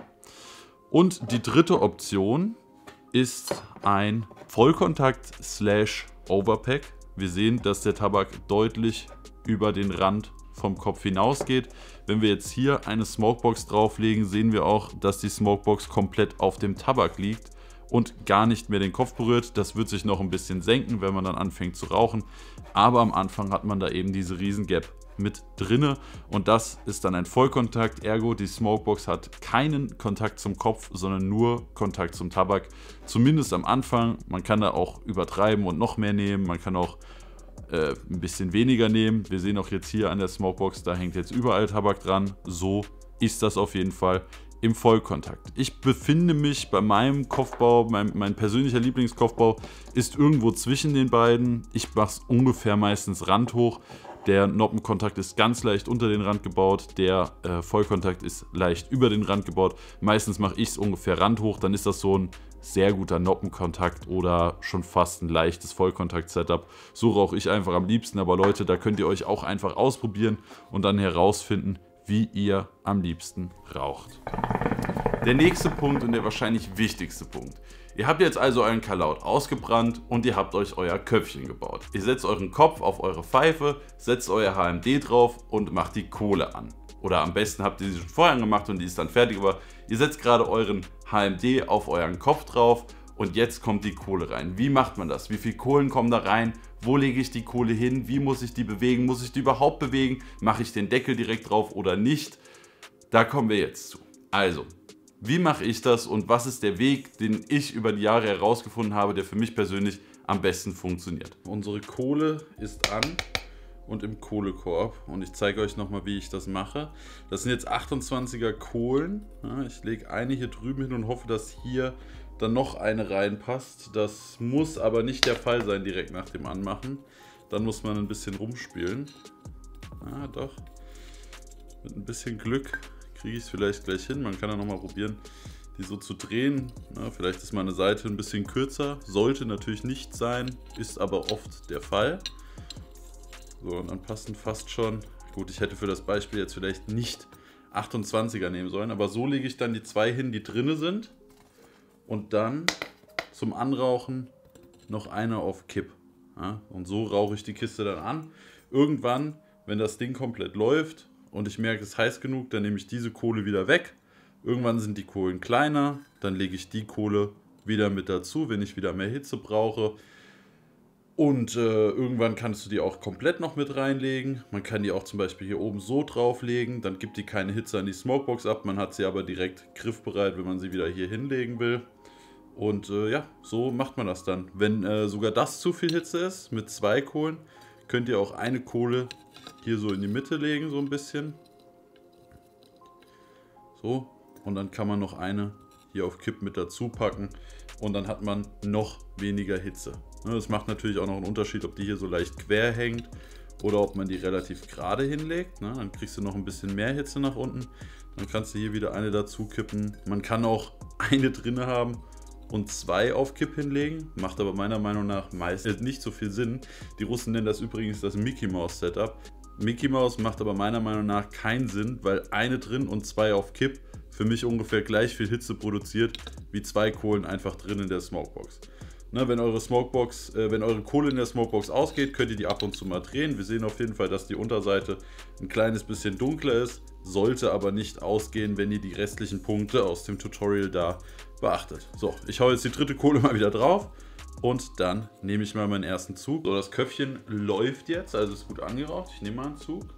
Speaker 1: Und die dritte Option ist ein Vollkontakt slash Overpack. Wir sehen, dass der Tabak deutlich über den Rand vom Kopf hinausgeht. Wenn wir jetzt hier eine Smokebox drauflegen, sehen wir auch, dass die Smokebox komplett auf dem Tabak liegt und gar nicht mehr den Kopf berührt. Das wird sich noch ein bisschen senken, wenn man dann anfängt zu rauchen. Aber am Anfang hat man da eben diese riesen Gap mit drinne und das ist dann ein Vollkontakt. Ergo, die Smokebox hat keinen Kontakt zum Kopf, sondern nur Kontakt zum Tabak. Zumindest am Anfang. Man kann da auch übertreiben und noch mehr nehmen. Man kann auch äh, ein bisschen weniger nehmen. Wir sehen auch jetzt hier an der Smokebox, da hängt jetzt überall Tabak dran. So ist das auf jeden Fall im Vollkontakt. Ich befinde mich bei meinem Kopfbau, mein, mein persönlicher Lieblingskopfbau ist irgendwo zwischen den beiden. Ich mache es ungefähr meistens randhoch. Der Noppenkontakt ist ganz leicht unter den Rand gebaut, der äh, Vollkontakt ist leicht über den Rand gebaut. Meistens mache ich es ungefähr randhoch, dann ist das so ein sehr guter Noppenkontakt oder schon fast ein leichtes Vollkontakt-Setup. So rauche ich einfach am liebsten, aber Leute, da könnt ihr euch auch einfach ausprobieren und dann herausfinden, wie ihr am liebsten raucht. Der nächste Punkt und der wahrscheinlich wichtigste Punkt. Ihr habt jetzt also euren Kalaut ausgebrannt und ihr habt euch euer Köpfchen gebaut. Ihr setzt euren Kopf auf eure Pfeife, setzt euer H M D drauf und macht die Kohle an. Oder am besten habt ihr sie schon vorher gemacht und die ist dann fertig, aber ihr setzt gerade euren H M D auf euren Kopf drauf Und jetzt kommt die Kohle rein. Wie macht man das? Wie viel Kohlen kommen da rein? Wo lege ich die Kohle hin? Wie muss ich die bewegen? Muss ich die überhaupt bewegen? Mache ich den Deckel direkt drauf oder nicht? Da kommen wir jetzt zu. Also, wie mache ich das und was ist der Weg, den ich über die Jahre herausgefunden habe, der für mich persönlich am besten funktioniert? Unsere Kohle ist an und im Kohlekorb und ich zeige euch nochmal, wie ich das mache. Das sind jetzt achtundzwanziger Kohlen. Ja, ich lege eine hier drüben hin und hoffe, dass hier dann noch eine reinpasst. Das muss aber nicht der Fall sein direkt nach dem Anmachen. Dann muss man ein bisschen rumspielen. Ah, doch. Mit ein bisschen Glück kriege ich es vielleicht gleich hin. Man kann ja nochmal probieren, die so zu drehen. Ja, vielleicht ist meine Seite ein bisschen kürzer. Sollte natürlich nicht sein, ist aber oft der Fall. So, und dann passen fast schon. Gut, ich hätte für das Beispiel jetzt vielleicht nicht achtundzwanziger nehmen sollen, aber so lege ich dann die zwei hin, die drinne sind. Und dann zum Anrauchen noch eine auf Kipp. Ja, und so rauche ich die Kiste dann an. Irgendwann, wenn das Ding komplett läuft und ich merke, es ist heiß genug, dann nehme ich diese Kohle wieder weg. Irgendwann sind die Kohlen kleiner, dann lege ich die Kohle wieder mit dazu, wenn ich wieder mehr Hitze brauche. Und äh, irgendwann kannst du die auch komplett noch mit reinlegen. Man kann die auch zum Beispiel hier oben so drauflegen, dann gibt die keine Hitze an die Smokebox ab. Man hat sie aber direkt griffbereit, wenn man sie wieder hier hinlegen will. Und äh, ja, so macht man das dann. Wenn äh, sogar das zu viel Hitze ist, mit zwei Kohlen, könnt ihr auch eine Kohle hier so in die Mitte legen, so ein bisschen. So, und dann kann man noch eine hier auf Kipp mit dazu packen. Und dann hat man noch weniger Hitze. Das macht natürlich auch noch einen Unterschied, ob die hier so leicht quer hängt oder ob man die relativ gerade hinlegt. Dann kriegst du noch ein bisschen mehr Hitze nach unten. Dann kannst du hier wieder eine dazu kippen. Man kann auch eine drinne haben und zwei auf Kipp hinlegen. Macht aber meiner Meinung nach meistens nicht so viel Sinn. Die Russen nennen das übrigens das Mickey Mouse Setup. Mickey Mouse macht aber meiner Meinung nach keinen Sinn, weil eine drin und zwei auf Kipp für mich ungefähr gleich viel Hitze produziert wie zwei Kohlen einfach drin in der Smokebox. Ne, wenn eure Smokebox, äh, wenn eure Kohle in der Smokebox ausgeht, könnt ihr die ab und zu mal drehen. Wir sehen auf jeden Fall, dass die Unterseite ein kleines bisschen dunkler ist, sollte aber nicht ausgehen, wenn ihr die restlichen Punkte aus dem Tutorial da beachtet. So, ich hau jetzt die dritte Kohle mal wieder drauf und dann nehme ich mal meinen ersten Zug. So, das Köpfchen läuft jetzt, also ist gut angeraucht. Ich nehme mal einen Zug.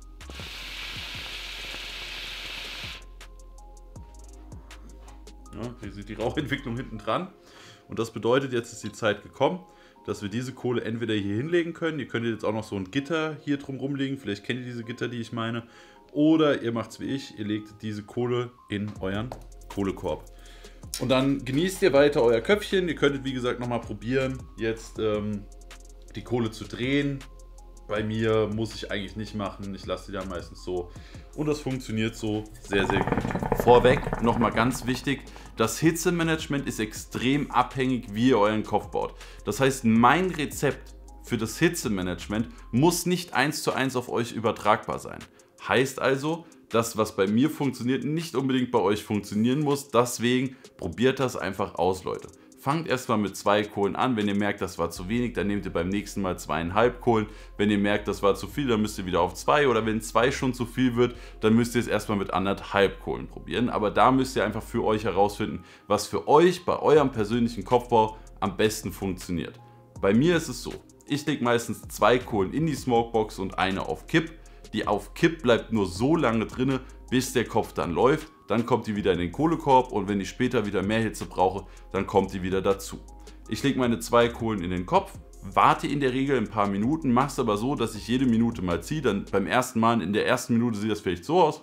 Speaker 1: Ja, hier sieht die Rauchentwicklung hinten dran. Und das bedeutet, jetzt ist die Zeit gekommen, dass wir diese Kohle entweder hier hinlegen können. Ihr könnt jetzt auch noch so ein Gitter hier drum rumlegen. Vielleicht kennt ihr diese Gitter, die ich meine. Oder ihr macht es wie ich, ihr legt diese Kohle in euren Kohlekorb. Und dann genießt ihr weiter euer Köpfchen. Ihr könntet, wie gesagt, nochmal probieren, jetzt ähm, die Kohle zu drehen. Bei mir muss ich eigentlich nicht machen. Ich lasse sie dann meistens so. Und das funktioniert so sehr, sehr gut. Vorweg nochmal ganz wichtig, das Hitzemanagement ist extrem abhängig, wie ihr euren Kopf baut. Das heißt, mein Rezept für das Hitzemanagement muss nicht eins zu eins auf euch übertragbar sein. Heißt also, das, was bei mir funktioniert, nicht unbedingt bei euch funktionieren muss. Deswegen probiert das einfach aus, Leute. Fangt erstmal mit zwei Kohlen an. Wenn ihr merkt, das war zu wenig, dann nehmt ihr beim nächsten Mal zweieinhalb Kohlen. Wenn ihr merkt, das war zu viel, dann müsst ihr wieder auf zwei. Oder wenn zwei schon zu viel wird, dann müsst ihr es erstmal mit anderthalb Kohlen probieren. Aber da müsst ihr einfach für euch herausfinden, was für euch bei eurem persönlichen Kopfbau am besten funktioniert. Bei mir ist es so, ich lege meistens zwei Kohlen in die Smokebox und eine auf Kipp. Die auf Kipp bleibt nur so lange drin, bis der Kopf dann läuft. Dann kommt die wieder in den Kohlekorb und wenn ich später wieder mehr Hitze brauche, dann kommt die wieder dazu. Ich lege meine zwei Kohlen in den Kopf, warte in der Regel ein paar Minuten, mache es aber so, dass ich jede Minute mal ziehe. Dann beim ersten Mal, in der ersten Minute sieht das vielleicht so aus.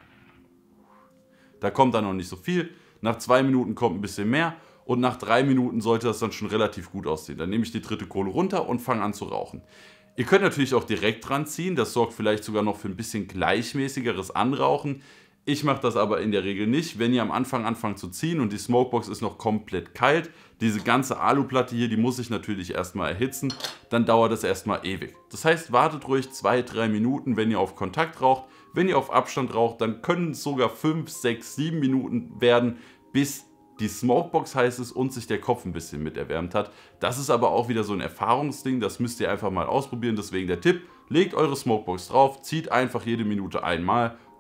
Speaker 1: Da kommt dann noch nicht so viel. Nach zwei Minuten kommt ein bisschen mehr und nach drei Minuten sollte das dann schon relativ gut aussehen. Dann nehme ich die dritte Kohle runter und fange an zu rauchen. Ihr könnt natürlich auch direkt dran ziehen, das sorgt vielleicht sogar noch für ein bisschen gleichmäßigeres Anrauchen. Ich mache das aber in der Regel nicht. Wenn ihr am Anfang anfangt zu ziehen und die Smokebox ist noch komplett kalt, diese ganze Aluplatte hier, die muss ich natürlich erstmal erhitzen, dann dauert das erstmal ewig. Das heißt, wartet ruhig zwei, drei Minuten, wenn ihr auf Kontakt raucht. Wenn ihr auf Abstand raucht, dann können es sogar fünf, sechs, sieben Minuten werden, bis die Smokebox heiß ist und sich der Kopf ein bisschen mit erwärmt hat. Das ist aber auch wieder so ein Erfahrungsding, das müsst ihr einfach mal ausprobieren. Deswegen der Tipp, legt eure Smokebox drauf, zieht einfach jede Minute einmal,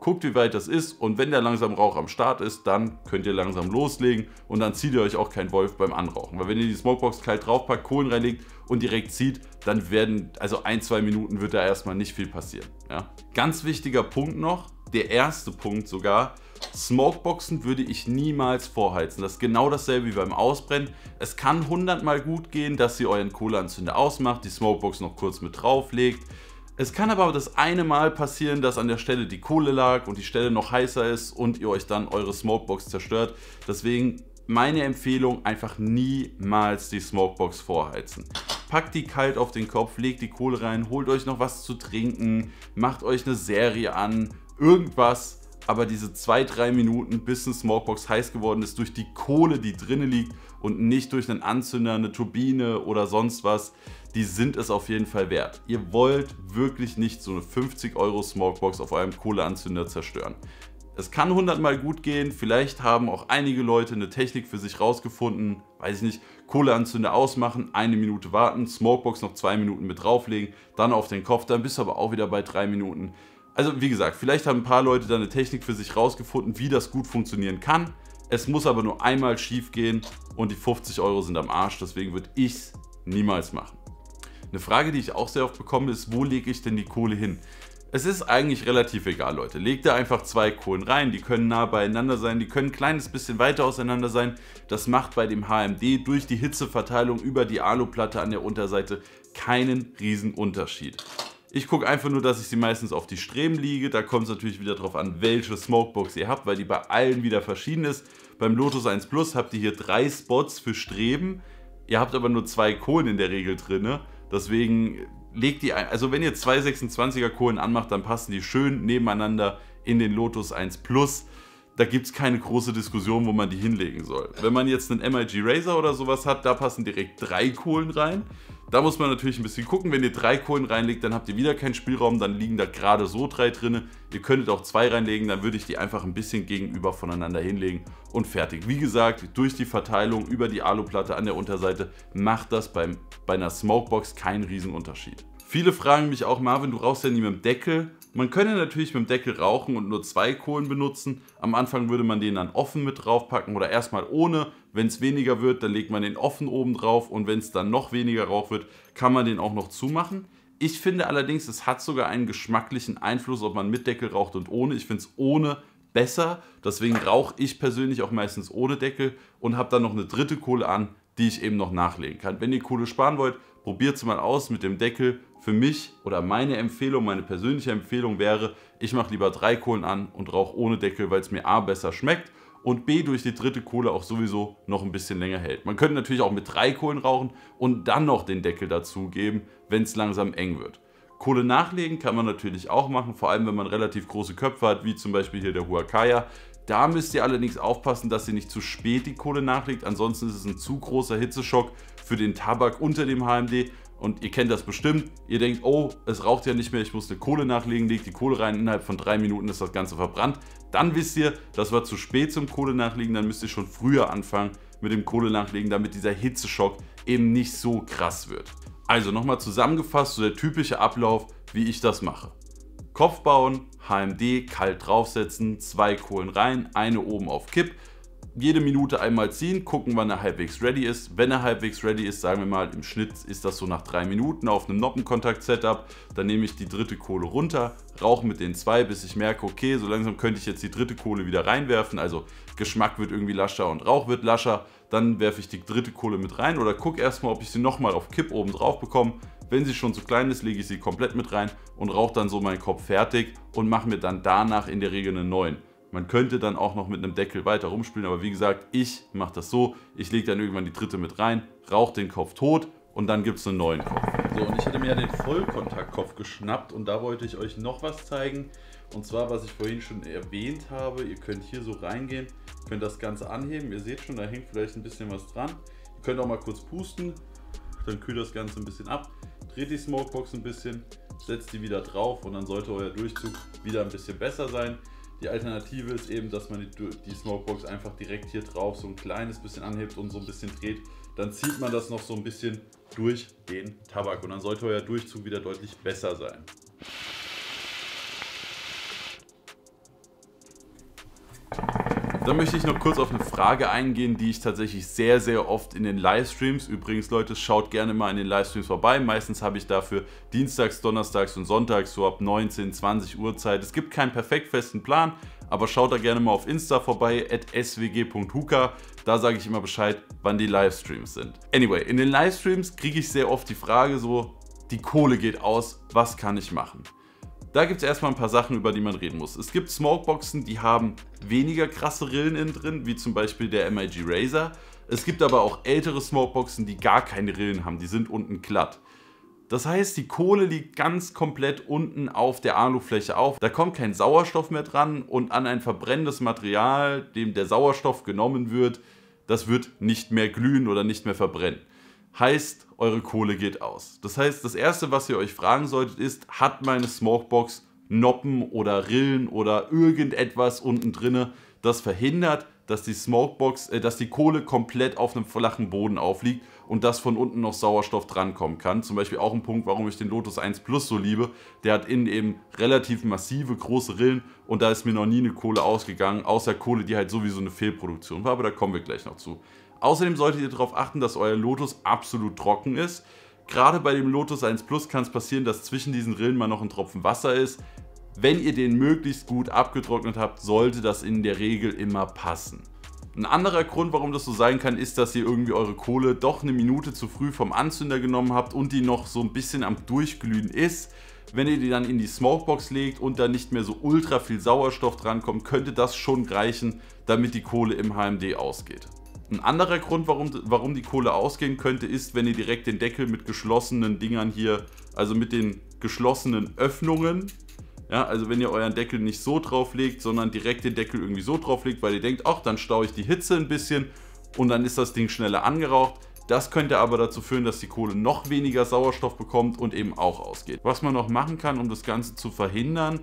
Speaker 1: guckt, wie weit das ist und wenn der langsam Rauch am Start ist, dann könnt ihr langsam loslegen und dann zieht ihr euch auch kein Wolf beim Anrauchen. Weil wenn ihr die Smokebox kalt draufpackt, Kohlen reinlegt und direkt zieht, dann werden, also ein, zwei Minuten wird da erstmal nicht viel passieren. Ja? Ganz wichtiger Punkt noch, der erste Punkt sogar, Smokeboxen würde ich niemals vorheizen. Das ist genau dasselbe wie beim Ausbrennen. Es kann hundertmal gut gehen, dass ihr euren Kohleanzünder ausmacht, die Smokebox noch kurz mit drauflegt. Es kann aber das eine Mal passieren, dass an der Stelle die Kohle lag und die Stelle noch heißer ist und ihr euch dann eure Smokebox zerstört. Deswegen meine Empfehlung, einfach niemals die Smokebox vorheizen. Packt die kalt auf den Kopf, legt die Kohle rein, holt euch noch was zu trinken, macht euch eine Serie an, irgendwas. Aber diese zwei, drei Minuten, bis eine Smokebox heiß geworden ist, durch die Kohle, die drinnen liegt und nicht durch einen Anzünder, eine Turbine oder sonst was, die sind es auf jeden Fall wert. Ihr wollt wirklich nicht so eine fünfzig Euro Smokebox auf eurem Kohleanzünder zerstören. Es kann hundertmal gut gehen, vielleicht haben auch einige Leute eine Technik für sich rausgefunden, weiß ich nicht, Kohleanzünder ausmachen, eine Minute warten, Smokebox noch zwei Minuten mit drauflegen, dann auf den Kopf, dann bist du aber auch wieder bei drei Minuten. Also wie gesagt, vielleicht haben ein paar Leute da eine Technik für sich rausgefunden, wie das gut funktionieren kann. Es muss aber nur einmal schief gehen und die fünfzig Euro sind am Arsch, deswegen würde ich es niemals machen. Eine Frage, die ich auch sehr oft bekomme, ist, wo lege ich denn die Kohle hin? Es ist eigentlich relativ egal, Leute. Legt da einfach zwei Kohlen rein, die können nah beieinander sein, die können ein kleines bisschen weiter auseinander sein. Das macht bei dem H M D durch die Hitzeverteilung über die Aluplatte an der Unterseite keinen riesen Unterschied. Ich gucke einfach nur, dass ich sie meistens auf die Streben liege. Da kommt es natürlich wieder darauf an, welche Smokebox ihr habt, weil die bei allen wieder verschieden ist. Beim Lotus eins Plus habt ihr hier drei Spots für Streben. Ihr habt aber nur zwei Kohlen in der Regel drin. Deswegen legt die ein. Also wenn ihr zwei sechsundzwanziger Kohlen anmacht, dann passen die schön nebeneinander in den Lotus eins Plus. Da gibt es keine große Diskussion, wo man die hinlegen soll. Wenn man jetzt einen M I G Razor oder sowas hat, da passen direkt drei Kohlen rein. Da muss man natürlich ein bisschen gucken. Wenn ihr drei Kohlen reinlegt, dann habt ihr wieder keinen Spielraum. Dann liegen da gerade so drei drin. Ihr könntet auch zwei reinlegen, dann würde ich die einfach ein bisschen gegenüber voneinander hinlegen und fertig. Wie gesagt, durch die Verteilung über die Aluplatte an der Unterseite macht das beim, bei einer Smokebox keinen Riesenunterschied. Viele fragen mich auch, Marvin, du rauchst ja nie mit dem Deckel. Man könnte natürlich mit dem Deckel rauchen und nur zwei Kohlen benutzen. Am Anfang würde man den dann offen mit draufpacken oder erstmal ohne. Wenn es weniger wird, dann legt man den offen oben drauf und wenn es dann noch weniger Rauch wird, kann man den auch noch zumachen. Ich finde allerdings, es hat sogar einen geschmacklichen Einfluss, ob man mit Deckel raucht und ohne. Ich finde es ohne besser, deswegen rauche ich persönlich auch meistens ohne Deckel und habe dann noch eine dritte Kohle an, die ich eben noch nachlegen kann. Wenn ihr Kohle sparen wollt, probiert es mal aus mit dem Deckel. Für mich oder meine Empfehlung, meine persönliche Empfehlung wäre, ich mache lieber drei Kohlen an und rauche ohne Deckel, weil es mir A besser schmeckt und B durch die dritte Kohle auch sowieso noch ein bisschen länger hält. Man könnte natürlich auch mit drei Kohlen rauchen und dann noch den Deckel dazugeben, wenn es langsam eng wird. Kohle nachlegen kann man natürlich auch machen, vor allem wenn man relativ große Köpfe hat, wie zum Beispiel hier der Huacaya. Da müsst ihr allerdings aufpassen, dass ihr nicht zu spät die Kohle nachlegt, ansonsten ist es ein zu großer Hitzeschock für den Tabak unter dem H M D. Und ihr kennt das bestimmt, ihr denkt, oh, es raucht ja nicht mehr, ich muss eine Kohle nachlegen, legt die Kohle rein, innerhalb von drei Minuten ist das Ganze verbrannt. Dann wisst ihr, das war zu spät zum Kohle nachlegen, dann müsst ihr schon früher anfangen mit dem Kohle nachlegen, damit dieser Hitzeschock eben nicht so krass wird. Also nochmal zusammengefasst, so der typische Ablauf, wie ich das mache. Kopf bauen, H M D kalt draufsetzen, zwei Kohlen rein, eine oben auf Kipp. Jede Minute einmal ziehen, gucken, wann er halbwegs ready ist. Wenn er halbwegs ready ist, sagen wir mal, im Schnitt ist das so nach drei Minuten auf einem Noppenkontakt-Setup. Dann nehme ich die dritte Kohle runter, rauche mit den zwei, bis ich merke, okay, so langsam könnte ich jetzt die dritte Kohle wieder reinwerfen. Also Geschmack wird irgendwie lascher und Rauch wird lascher. Dann werfe ich die dritte Kohle mit rein oder gucke erstmal, ob ich sie nochmal auf Kipp oben drauf bekomme. Wenn sie schon zu klein ist, lege ich sie komplett mit rein und rauche dann so meinen Kopf fertig und mache mir dann danach in der Regel einen neuen. Man könnte dann auch noch mit einem Deckel weiter rumspielen, aber wie gesagt, ich mache das so, ich lege dann irgendwann die dritte mit rein, rauche den Kopf tot und dann gibt es einen neuen Kopf. So, und ich hätte mir ja den Vollkontaktkopf geschnappt und da wollte ich euch noch was zeigen. Und zwar, was ich vorhin schon erwähnt habe, ihr könnt hier so reingehen, könnt das Ganze anheben, ihr seht schon, da hängt vielleicht ein bisschen was dran. Ihr könnt auch mal kurz pusten, dann kühlt das Ganze ein bisschen ab, dreht die Smokebox ein bisschen, setzt die wieder drauf und dann sollte euer Durchzug wieder ein bisschen besser sein. Die Alternative ist eben, dass man die, die Smokebox einfach direkt hier drauf so ein kleines bisschen anhebt und so ein bisschen dreht. Dann zieht man das noch so ein bisschen durch den Tabak und dann sollte euer Durchzug wieder deutlich besser sein. Dann möchte ich noch kurz auf eine Frage eingehen, die ich tatsächlich sehr, sehr oft in den Livestreams, übrigens Leute, schaut gerne mal in den Livestreams vorbei, meistens habe ich dafür dienstags, donnerstags und sonntags so ab neunzehn, zwanzig Uhr Zeit. Es gibt keinen perfekt festen Plan, aber schaut da gerne mal auf Insta vorbei, at s w g punkt huka, da sage ich immer Bescheid, wann die Livestreams sind. Anyway, in den Livestreams kriege ich sehr oft die Frage so, die Kohle geht aus, was kann ich machen? Da gibt es erstmal ein paar Sachen, über die man reden muss. Es gibt Smokeboxen, die haben weniger krasse Rillen innen drin, wie zum Beispiel der M I G Razor. Es gibt aber auch ältere Smokeboxen, die gar keine Rillen haben, die sind unten glatt. Das heißt, die Kohle liegt ganz komplett unten auf der Alufläche auf. Da kommt kein Sauerstoff mehr dran und an ein verbrennendes Material, dem der Sauerstoff genommen wird, das wird nicht mehr glühen oder nicht mehr verbrennen. Heißt, eure Kohle geht aus. Das heißt, das erste, was ihr euch fragen solltet, ist, hat meine Smokebox Noppen oder Rillen oder irgendetwas unten drinne, das verhindert, dass die Smokebox, äh, dass die Kohle komplett auf einem flachen Boden aufliegt und dass von unten noch Sauerstoff drankommen kann. Zum Beispiel auch ein Punkt, warum ich den Lotus eins Plus so liebe. Der hat innen eben relativ massive, große Rillen und da ist mir noch nie eine Kohle ausgegangen, außer Kohle, die halt sowieso eine Fehlproduktion war, aber da kommen wir gleich noch zu. Außerdem solltet ihr darauf achten, dass euer Lotus absolut trocken ist. Gerade bei dem Lotus eins Plus kann es passieren, dass zwischen diesen Rillen mal noch ein Tropfen Wasser ist. Wenn ihr den möglichst gut abgetrocknet habt, sollte das in der Regel immer passen. Ein anderer Grund, warum das so sein kann, ist, dass ihr irgendwie eure Kohle doch eine Minute zu früh vom Anzünder genommen habt und die noch so ein bisschen am Durchglühen ist. Wenn ihr die dann in die Smokebox legt und da nicht mehr so ultra viel Sauerstoff drankommt, könnte das schon reichen, damit die Kohle im H M D ausgeht. Ein anderer Grund, warum, warum die Kohle ausgehen könnte, ist, wenn ihr direkt den Deckel mit geschlossenen Dingern hier, also mit den geschlossenen Öffnungen, ja, also wenn ihr euren Deckel nicht so drauf legt, sondern direkt den Deckel irgendwie so drauf legt, weil ihr denkt, ach, dann staue ich die Hitze ein bisschen und dann ist das Ding schneller angeraucht. Das könnte aber dazu führen, dass die Kohle noch weniger Sauerstoff bekommt und eben auch ausgeht. Was man noch machen kann, um das Ganze zu verhindern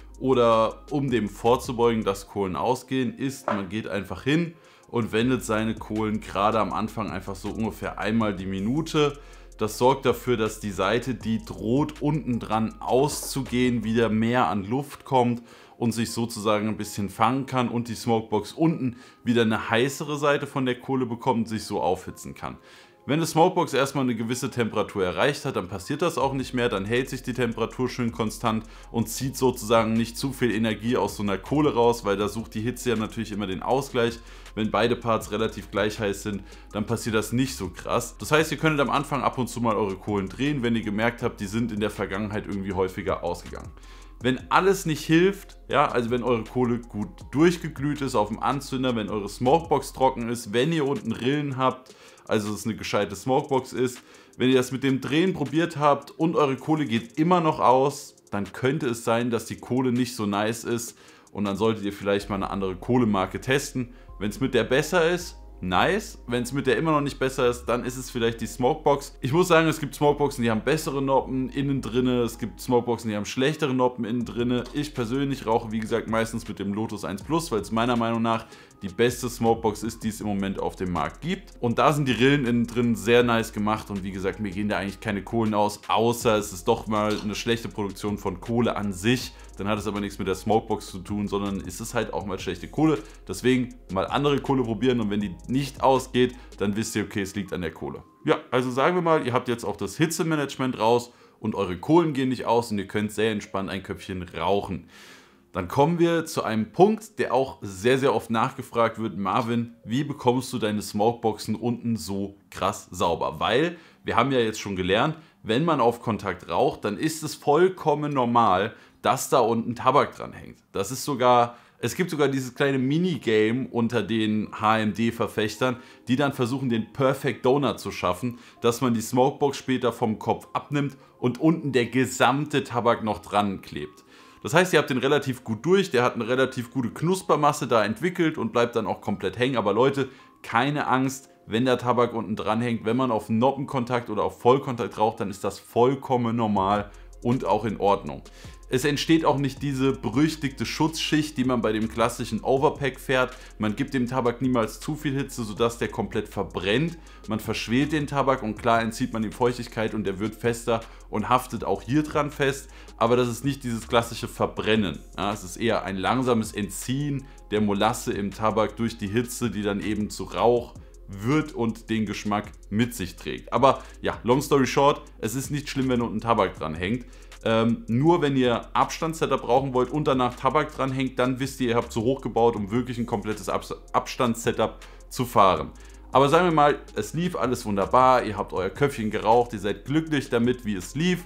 Speaker 1: oder um dem vorzubeugen, dass Kohlen ausgehen, ist, man geht einfach hin und wendet seine Kohlen gerade am Anfang einfach so ungefähr einmal die Minute. Das sorgt dafür, dass die Seite, die droht unten dran auszugehen, wieder mehr an Luft kommt und sich sozusagen ein bisschen fangen kann und die Smokebox unten wieder eine heißere Seite von der Kohle bekommt und sich so aufhitzen kann. Wenn eine Smokebox erstmal eine gewisse Temperatur erreicht hat, dann passiert das auch nicht mehr, dann hält sich die Temperatur schön konstant und zieht sozusagen nicht zu viel Energie aus so einer Kohle raus, weil da sucht die Hitze ja natürlich immer den Ausgleich. Wenn beide Parts relativ gleich heiß sind, dann passiert das nicht so krass. Das heißt, ihr könntet am Anfang ab und zu mal eure Kohlen drehen, wenn ihr gemerkt habt, die sind in der Vergangenheit irgendwie häufiger ausgegangen. Wenn alles nicht hilft, ja, also wenn eure Kohle gut durchgeglüht ist auf dem Anzünder, wenn eure Smokebox trocken ist, wenn ihr unten Rillen habt, also es eine gescheite Smokebox ist, wenn ihr das mit dem Drehen probiert habt und eure Kohle geht immer noch aus, dann könnte es sein, dass die Kohle nicht so nice ist und dann solltet ihr vielleicht mal eine andere Kohlemarke testen. Wenn es mit der besser ist, nice. Wenn es mit der immer noch nicht besser ist, dann ist es vielleicht die Smokebox. Ich muss sagen, es gibt Smokeboxen, die haben bessere Noppen innen drinne. Es gibt Smokeboxen, die haben schlechtere Noppen innen drinne. Ich persönlich rauche, wie gesagt, meistens mit dem Lotus eins Plus, weil es meiner Meinung nach die beste Smokebox ist, die es im Moment auf dem Markt gibt. Und da sind die Rillen innen drin sehr nice gemacht und wie gesagt, mir gehen da eigentlich keine Kohlen aus, außer es ist doch mal eine schlechte Produktion von Kohle an sich. Dann hat es aber nichts mit der Smokebox zu tun, sondern ist es halt auch mal schlechte Kohle. Deswegen mal andere Kohle probieren und wenn die nicht ausgeht, dann wisst ihr, okay, es liegt an der Kohle. Ja, also sagen wir mal, ihr habt jetzt auch das Hitzemanagement raus und eure Kohlen gehen nicht aus und ihr könnt sehr entspannt ein Köpfchen rauchen. Dann kommen wir zu einem Punkt, der auch sehr, sehr oft nachgefragt wird. Marvin, wie bekommst du deine Smokeboxen unten so krass sauber? Weil wir haben ja jetzt schon gelernt, wenn man auf Kontakt raucht, dann ist es vollkommen normal, dass da unten Tabak dran hängt. Das ist sogar, es gibt sogar dieses kleine Minigame unter den H M D-Verfechtern, die dann versuchen, den Perfect Donut zu schaffen, dass man die Smokebox später vom Kopf abnimmt und unten der gesamte Tabak noch dran klebt. Das heißt, ihr habt den relativ gut durch, der hat eine relativ gute Knuspermasse da entwickelt und bleibt dann auch komplett hängen. Aber Leute, keine Angst, wenn der Tabak unten dran hängt, wenn man auf Noppenkontakt oder auf Vollkontakt raucht, dann ist das vollkommen normal und auch in Ordnung. Es entsteht auch nicht diese berüchtigte Schutzschicht, die man bei dem klassischen Overpack fährt. Man gibt dem Tabak niemals zu viel Hitze, sodass der komplett verbrennt. Man verschwelt den Tabak und klar entzieht man ihm Feuchtigkeit und der wird fester und haftet auch hier dran fest. Aber das ist nicht dieses klassische Verbrennen. Ja, es ist eher ein langsames Entziehen der Molasse im Tabak durch die Hitze, die dann eben zu Rauch wird und den Geschmack mit sich trägt. Aber ja, long story short, es ist nicht schlimm, wenn unten Tabak dran hängt. Ähm, nur wenn ihr Abstandssetup brauchen wollt und danach Tabak dran hängt, dann wisst ihr, ihr habt zu hoch gebaut, um wirklich ein komplettes Ab Abstandssetup zu fahren. Aber sagen wir mal, es lief alles wunderbar, ihr habt euer Köpfchen geraucht, ihr seid glücklich damit, wie es lief.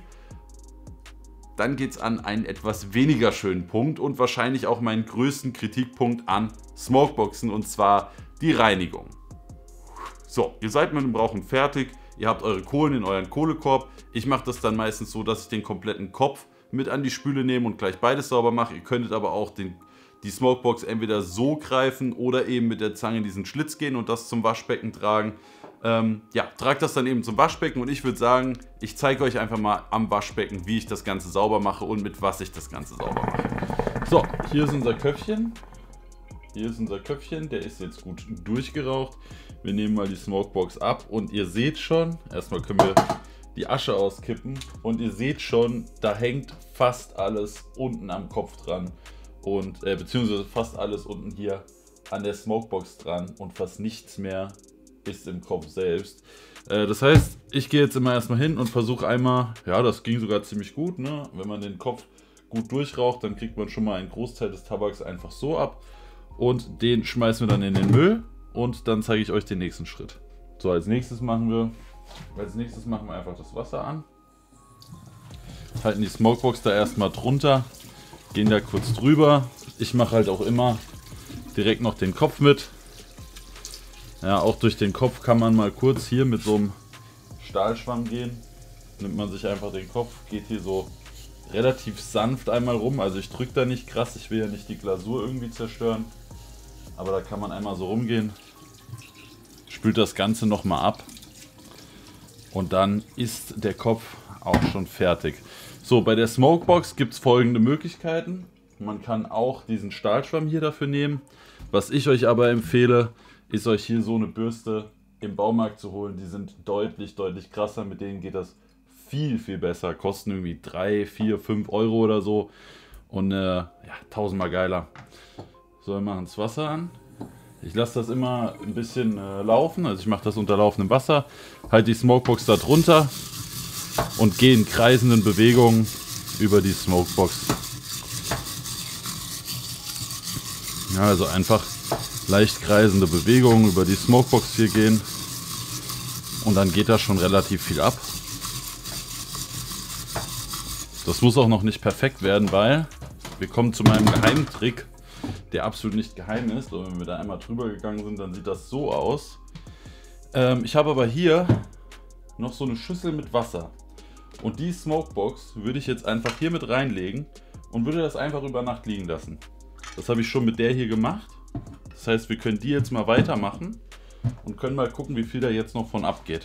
Speaker 1: Dann geht es an einen etwas weniger schönen Punkt und wahrscheinlich auch meinen größten Kritikpunkt an Smokeboxen, und zwar die Reinigung. So, ihr seid mit dem Rauchen fertig, ihr habt eure Kohlen in euren Kohlekorb. Ich mache das dann meistens so, dass ich den kompletten Kopf mit an die Spüle nehme und gleich beides sauber mache. Ihr könntet aber auch den, die Smokebox entweder so greifen oder eben mit der Zange in diesen Schlitz gehen und das zum Waschbecken tragen. Ähm, ja, tragt das dann eben zum Waschbecken und ich würde sagen, ich zeige euch einfach mal am Waschbecken, wie ich das Ganze sauber mache und mit was ich das Ganze sauber mache. So, hier ist unser Köpfchen. Hier ist unser Köpfchen, der ist jetzt gut durchgeraucht. Wir nehmen mal die Smokebox ab und ihr seht schon, erstmal können wir die Asche auskippen und ihr seht schon, da hängt fast alles unten am Kopf dran und äh, beziehungsweise fast alles unten hier an der Smokebox dran und fast nichts mehr ist im Kopf selbst. Äh, das heißt, ich gehe jetzt immer erstmal hin und versuche einmal, ja, das ging sogar ziemlich gut, ne? Wenn man den Kopf gut durchraucht, dann kriegt man schon mal einen Großteil des Tabaks einfach so ab und den schmeißen wir dann in den Müll und dann zeige ich euch den nächsten Schritt. So, als nächstes machen wir Als nächstes machen wir einfach das Wasser an. Halten die Smokebox da erstmal drunter. Gehen da kurz drüber. Ich mache halt auch immer direkt noch den Kopf mit. Ja, auch durch den Kopf kann man mal kurz hier mit so einem Stahlschwamm gehen. Nimmt man sich einfach den Kopf, geht hier so relativ sanft einmal rum. Also ich drücke da nicht krass, ich will ja nicht die Glasur irgendwie zerstören. Aber da kann man einmal so rumgehen. Spült das Ganze nochmal ab. Und dann ist der Kopf auch schon fertig. So, bei der Smokebox gibt es folgende Möglichkeiten. Man kann auch diesen Stahlschwamm hier dafür nehmen. Was ich euch aber empfehle, ist euch hier so eine Bürste im Baumarkt zu holen. Die sind deutlich, deutlich krasser. Mit denen geht das viel, viel besser. Kosten irgendwie drei, vier, fünf Euro oder so. Und äh, ja, tausendmal geiler. So, wir machen das Wasser an. Ich lasse das immer ein bisschen äh, laufen, also ich mache das unter laufendem Wasser, halte die Smokebox da drunter und gehe in kreisenden Bewegungen über die Smokebox. Ja, also einfach leicht kreisende Bewegungen über die Smokebox hier gehen und dann geht da schon relativ viel ab. Das muss auch noch nicht perfekt werden, weil wir kommen zu meinem Geheimtrick, der absolut nicht geheim ist. Und wenn wir da einmal drüber gegangen sind, dann sieht das so aus. Ähm, ich habe aber hier noch so eine Schüssel mit Wasser. Und die Smokebox würde ich jetzt einfach hier mit reinlegen und würde das einfach über Nacht liegen lassen. Das habe ich schon mit der hier gemacht. Das heißt, wir können die jetzt mal weitermachen und können mal gucken, wie viel da jetzt noch von abgeht.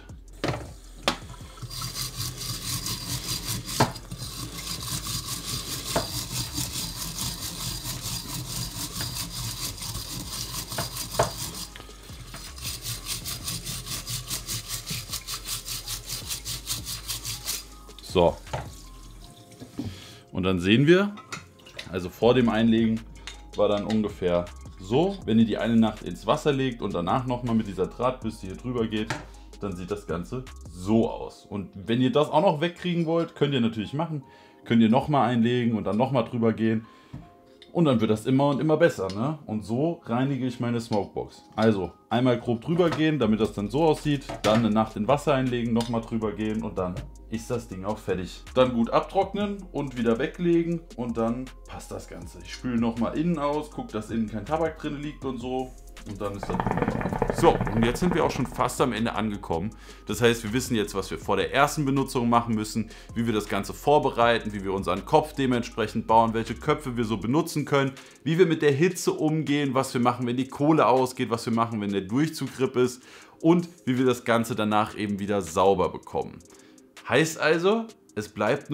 Speaker 1: So, und dann sehen wir, also vor dem Einlegen war dann ungefähr so. Wenn ihr die eine Nacht ins Wasser legt und danach nochmal mit dieser Drahtbürste hier drüber geht, dann sieht das Ganze so aus. Und wenn ihr das auch noch wegkriegen wollt, könnt ihr natürlich machen. Könnt ihr nochmal einlegen und dann nochmal drüber gehen. Und dann wird das immer und immer besser, ne? Und so reinige ich meine Smokebox. Also einmal grob drüber gehen, damit das dann so aussieht. Dann eine Nacht in Wasser einlegen, nochmal drüber gehen und dann ist das Ding auch fertig. Dann gut abtrocknen und wieder weglegen und dann passt das Ganze. Ich spüle nochmal innen aus, gucke, dass innen kein Tabak drin liegt und so. Und dann ist das wunderbar. So, und jetzt sind wir auch schon fast am Ende angekommen. Das heißt, wir wissen jetzt, was wir vor der ersten Benutzung machen müssen, wie wir das Ganze vorbereiten, wie wir unseren Kopf dementsprechend bauen, welche Köpfe wir so benutzen können, wie wir mit der Hitze umgehen, was wir machen, wenn die Kohle ausgeht, was wir machen, wenn der Durchzug RIP ist und wie wir das Ganze danach eben wieder sauber bekommen. Heißt also, es bleibt nur noch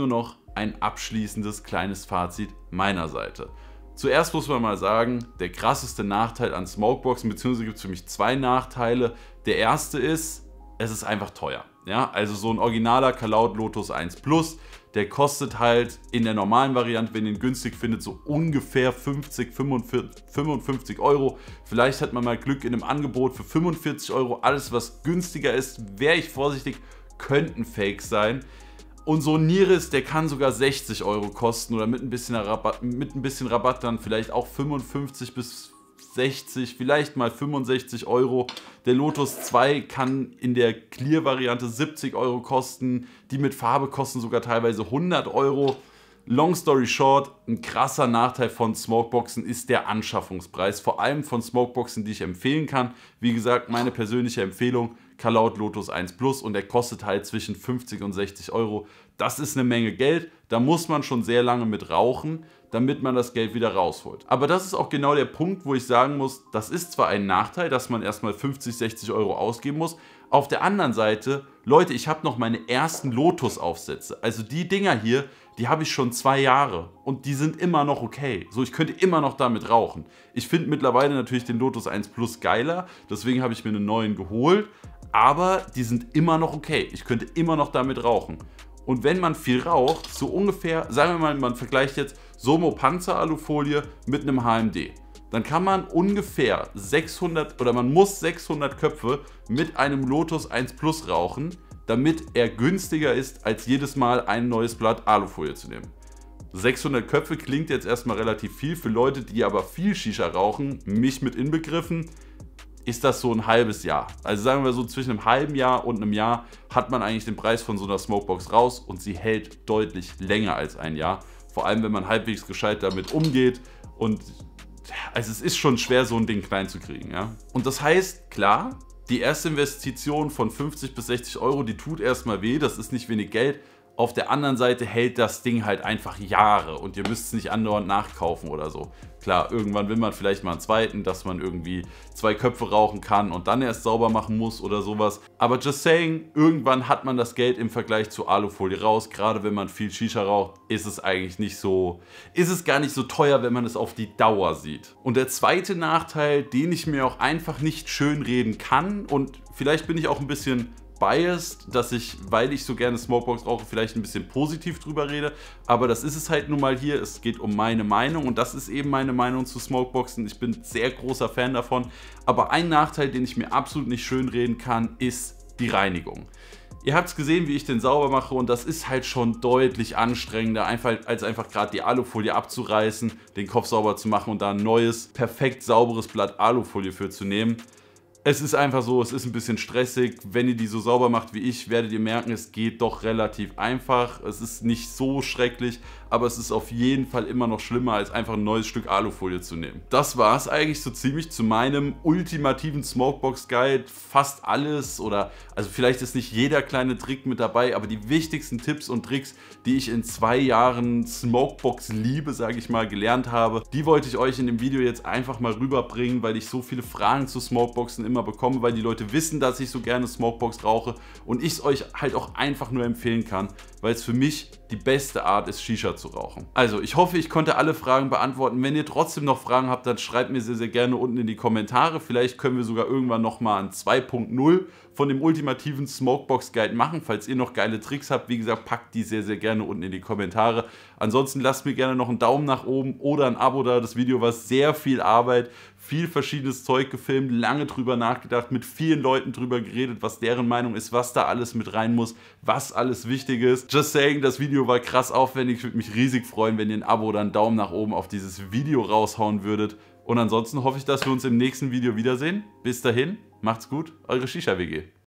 Speaker 1: ein abschließendes kleines Fazit meiner Seite. Zuerst muss man mal sagen, der krasseste Nachteil an Smokeboxen, beziehungsweise gibt es für mich zwei Nachteile. Der erste ist, es ist einfach teuer. Ja? Also so ein originaler Kalaut Lotus eins Plus, der kostet halt in der normalen Variante, wenn ihr ihn günstig findet, so ungefähr fünfzig, fünfundfünfzig Euro. Vielleicht hat man mal Glück in einem Angebot für fünfundvierzig Euro. Alles, was günstiger ist, wäre ich vorsichtig, könnten Fakes sein. Und so ein Niris, der kann sogar sechzig Euro kosten oder mit ein bisschen Rabatt, mit ein bisschen Rabatt dann vielleicht auch fünfundfünfzig bis sechzig, vielleicht mal fünfundsechzig Euro. Der Lotus zwei kann in der Clear-Variante siebzig Euro kosten. Die mit Farbe kosten sogar teilweise hundert Euro. Long story short, ein krasser Nachteil von Smokeboxen ist der Anschaffungspreis. Vor allem von Smokeboxen, die ich empfehlen kann. Wie gesagt, meine persönliche Empfehlung, Kalaut Lotus eins Plus, und der kostet halt zwischen fünfzig und sechzig Euro. Das ist eine Menge Geld. Da muss man schon sehr lange mit rauchen, damit man das Geld wieder rausholt. Aber das ist auch genau der Punkt, wo ich sagen muss, das ist zwar ein Nachteil, dass man erstmal fünfzig, sechzig Euro ausgeben muss. Auf der anderen Seite, Leute, ich habe noch meine ersten Lotus-Aufsätze. Also die Dinger hier, die habe ich schon zwei Jahre und die sind immer noch okay. So, ich könnte immer noch damit rauchen. Ich finde mittlerweile natürlich den Lotus eins Plus geiler, deswegen habe ich mir einen neuen geholt. Aber die sind immer noch okay. Ich könnte immer noch damit rauchen. Und wenn man viel raucht, so ungefähr, sagen wir mal, man vergleicht jetzt Somo Panzer Alufolie mit einem H M D, dann kann man ungefähr sechshundert oder man muss sechshundert Köpfe mit einem Lotus eins Plus rauchen, damit er günstiger ist, als jedes Mal ein neues Blatt Alufolie zu nehmen. sechshundert Köpfe klingt jetzt erstmal relativ viel, für Leute, die aber viel Shisha rauchen, mich mit inbegriffen, ist das so ein halbes Jahr. Also sagen wir so, zwischen einem halben Jahr und einem Jahr hat man eigentlich den Preis von so einer Smokebox raus und sie hält deutlich länger als ein Jahr. Vor allem, wenn man halbwegs gescheit damit umgeht, und also es ist schon schwer, so ein Ding klein zu kriegen. Ja? Und das heißt, klar, die erste Investition von fünfzig bis sechzig Euro, die tut erstmal weh, das ist nicht wenig Geld. Auf der anderen Seite hält das Ding halt einfach Jahre und ihr müsst es nicht andauernd nachkaufen oder so. Klar, irgendwann will man vielleicht mal einen zweiten, dass man irgendwie zwei Köpfe rauchen kann und dann erst sauber machen muss oder sowas. Aber just saying, irgendwann hat man das Geld im Vergleich zu Alufolie raus. Gerade wenn man viel Shisha raucht, ist es eigentlich nicht so, ist es gar nicht so teuer, wenn man es auf die Dauer sieht. Und der zweite Nachteil, den ich mir auch einfach nicht schönreden kann, und vielleicht bin ich auch ein bisschen biased, dass ich, weil ich so gerne Smokebox rauche, vielleicht ein bisschen positiv drüber rede, aber das ist es halt nun mal hier. Es geht um meine Meinung und das ist eben meine Meinung zu Smokeboxen. Ich bin sehr großer Fan davon, aber ein Nachteil, den ich mir absolut nicht schönreden kann, ist die Reinigung. Ihr habt es gesehen, wie ich den sauber mache, und das ist halt schon deutlich anstrengender, einfach, als einfach gerade die Alufolie abzureißen, den Kopf sauber zu machen und da ein neues, perfekt sauberes Blatt Alufolie für zu nehmen. Es ist einfach so, es ist ein bisschen stressig. Wenn ihr die so sauber macht wie ich, werdet ihr merken, es geht doch relativ einfach. Es ist nicht so schrecklich, aber es ist auf jeden Fall immer noch schlimmer, als einfach ein neues Stück Alufolie zu nehmen. Das war es eigentlich so ziemlich zu meinem ultimativen Smokebox Guide. Fast alles, oder also vielleicht ist nicht jeder kleine Trick mit dabei, aber die wichtigsten Tipps und Tricks, die ich in zwei Jahren Smokebox-Liebe, sage ich mal, gelernt habe, die wollte ich euch in dem Video jetzt einfach mal rüberbringen, weil ich so viele Fragen zu Smokeboxen immer bekomme, weil die Leute wissen, dass ich so gerne Smokebox rauche und ich es euch halt auch einfach nur empfehlen kann, weil es für mich die beste Art ist, Shisha zu rauchen. Also, ich hoffe, ich konnte alle Fragen beantworten. Wenn ihr trotzdem noch Fragen habt, dann schreibt mir sehr, sehr gerne unten in die Kommentare. Vielleicht können wir sogar irgendwann nochmal ein zwei Punkt null von dem ultimativen Smokebox Guide machen. Falls ihr noch geile Tricks habt, wie gesagt, packt die sehr, sehr gerne unten in die Kommentare. Ansonsten lasst mir gerne noch einen Daumen nach oben oder ein Abo da. Das Video war sehr viel Arbeit, viel verschiedenes Zeug gefilmt, lange drüber nachgedacht, mit vielen Leuten drüber geredet, was deren Meinung ist, was da alles mit rein muss, was alles wichtig ist. Just saying, das Video war krass aufwendig. Ich würde mich riesig freuen, wenn ihr ein Abo oder einen Daumen nach oben auf dieses Video raushauen würdet. Und ansonsten hoffe ich, dass wir uns im nächsten Video wiedersehen. Bis dahin, macht's gut, eure Shisha W G.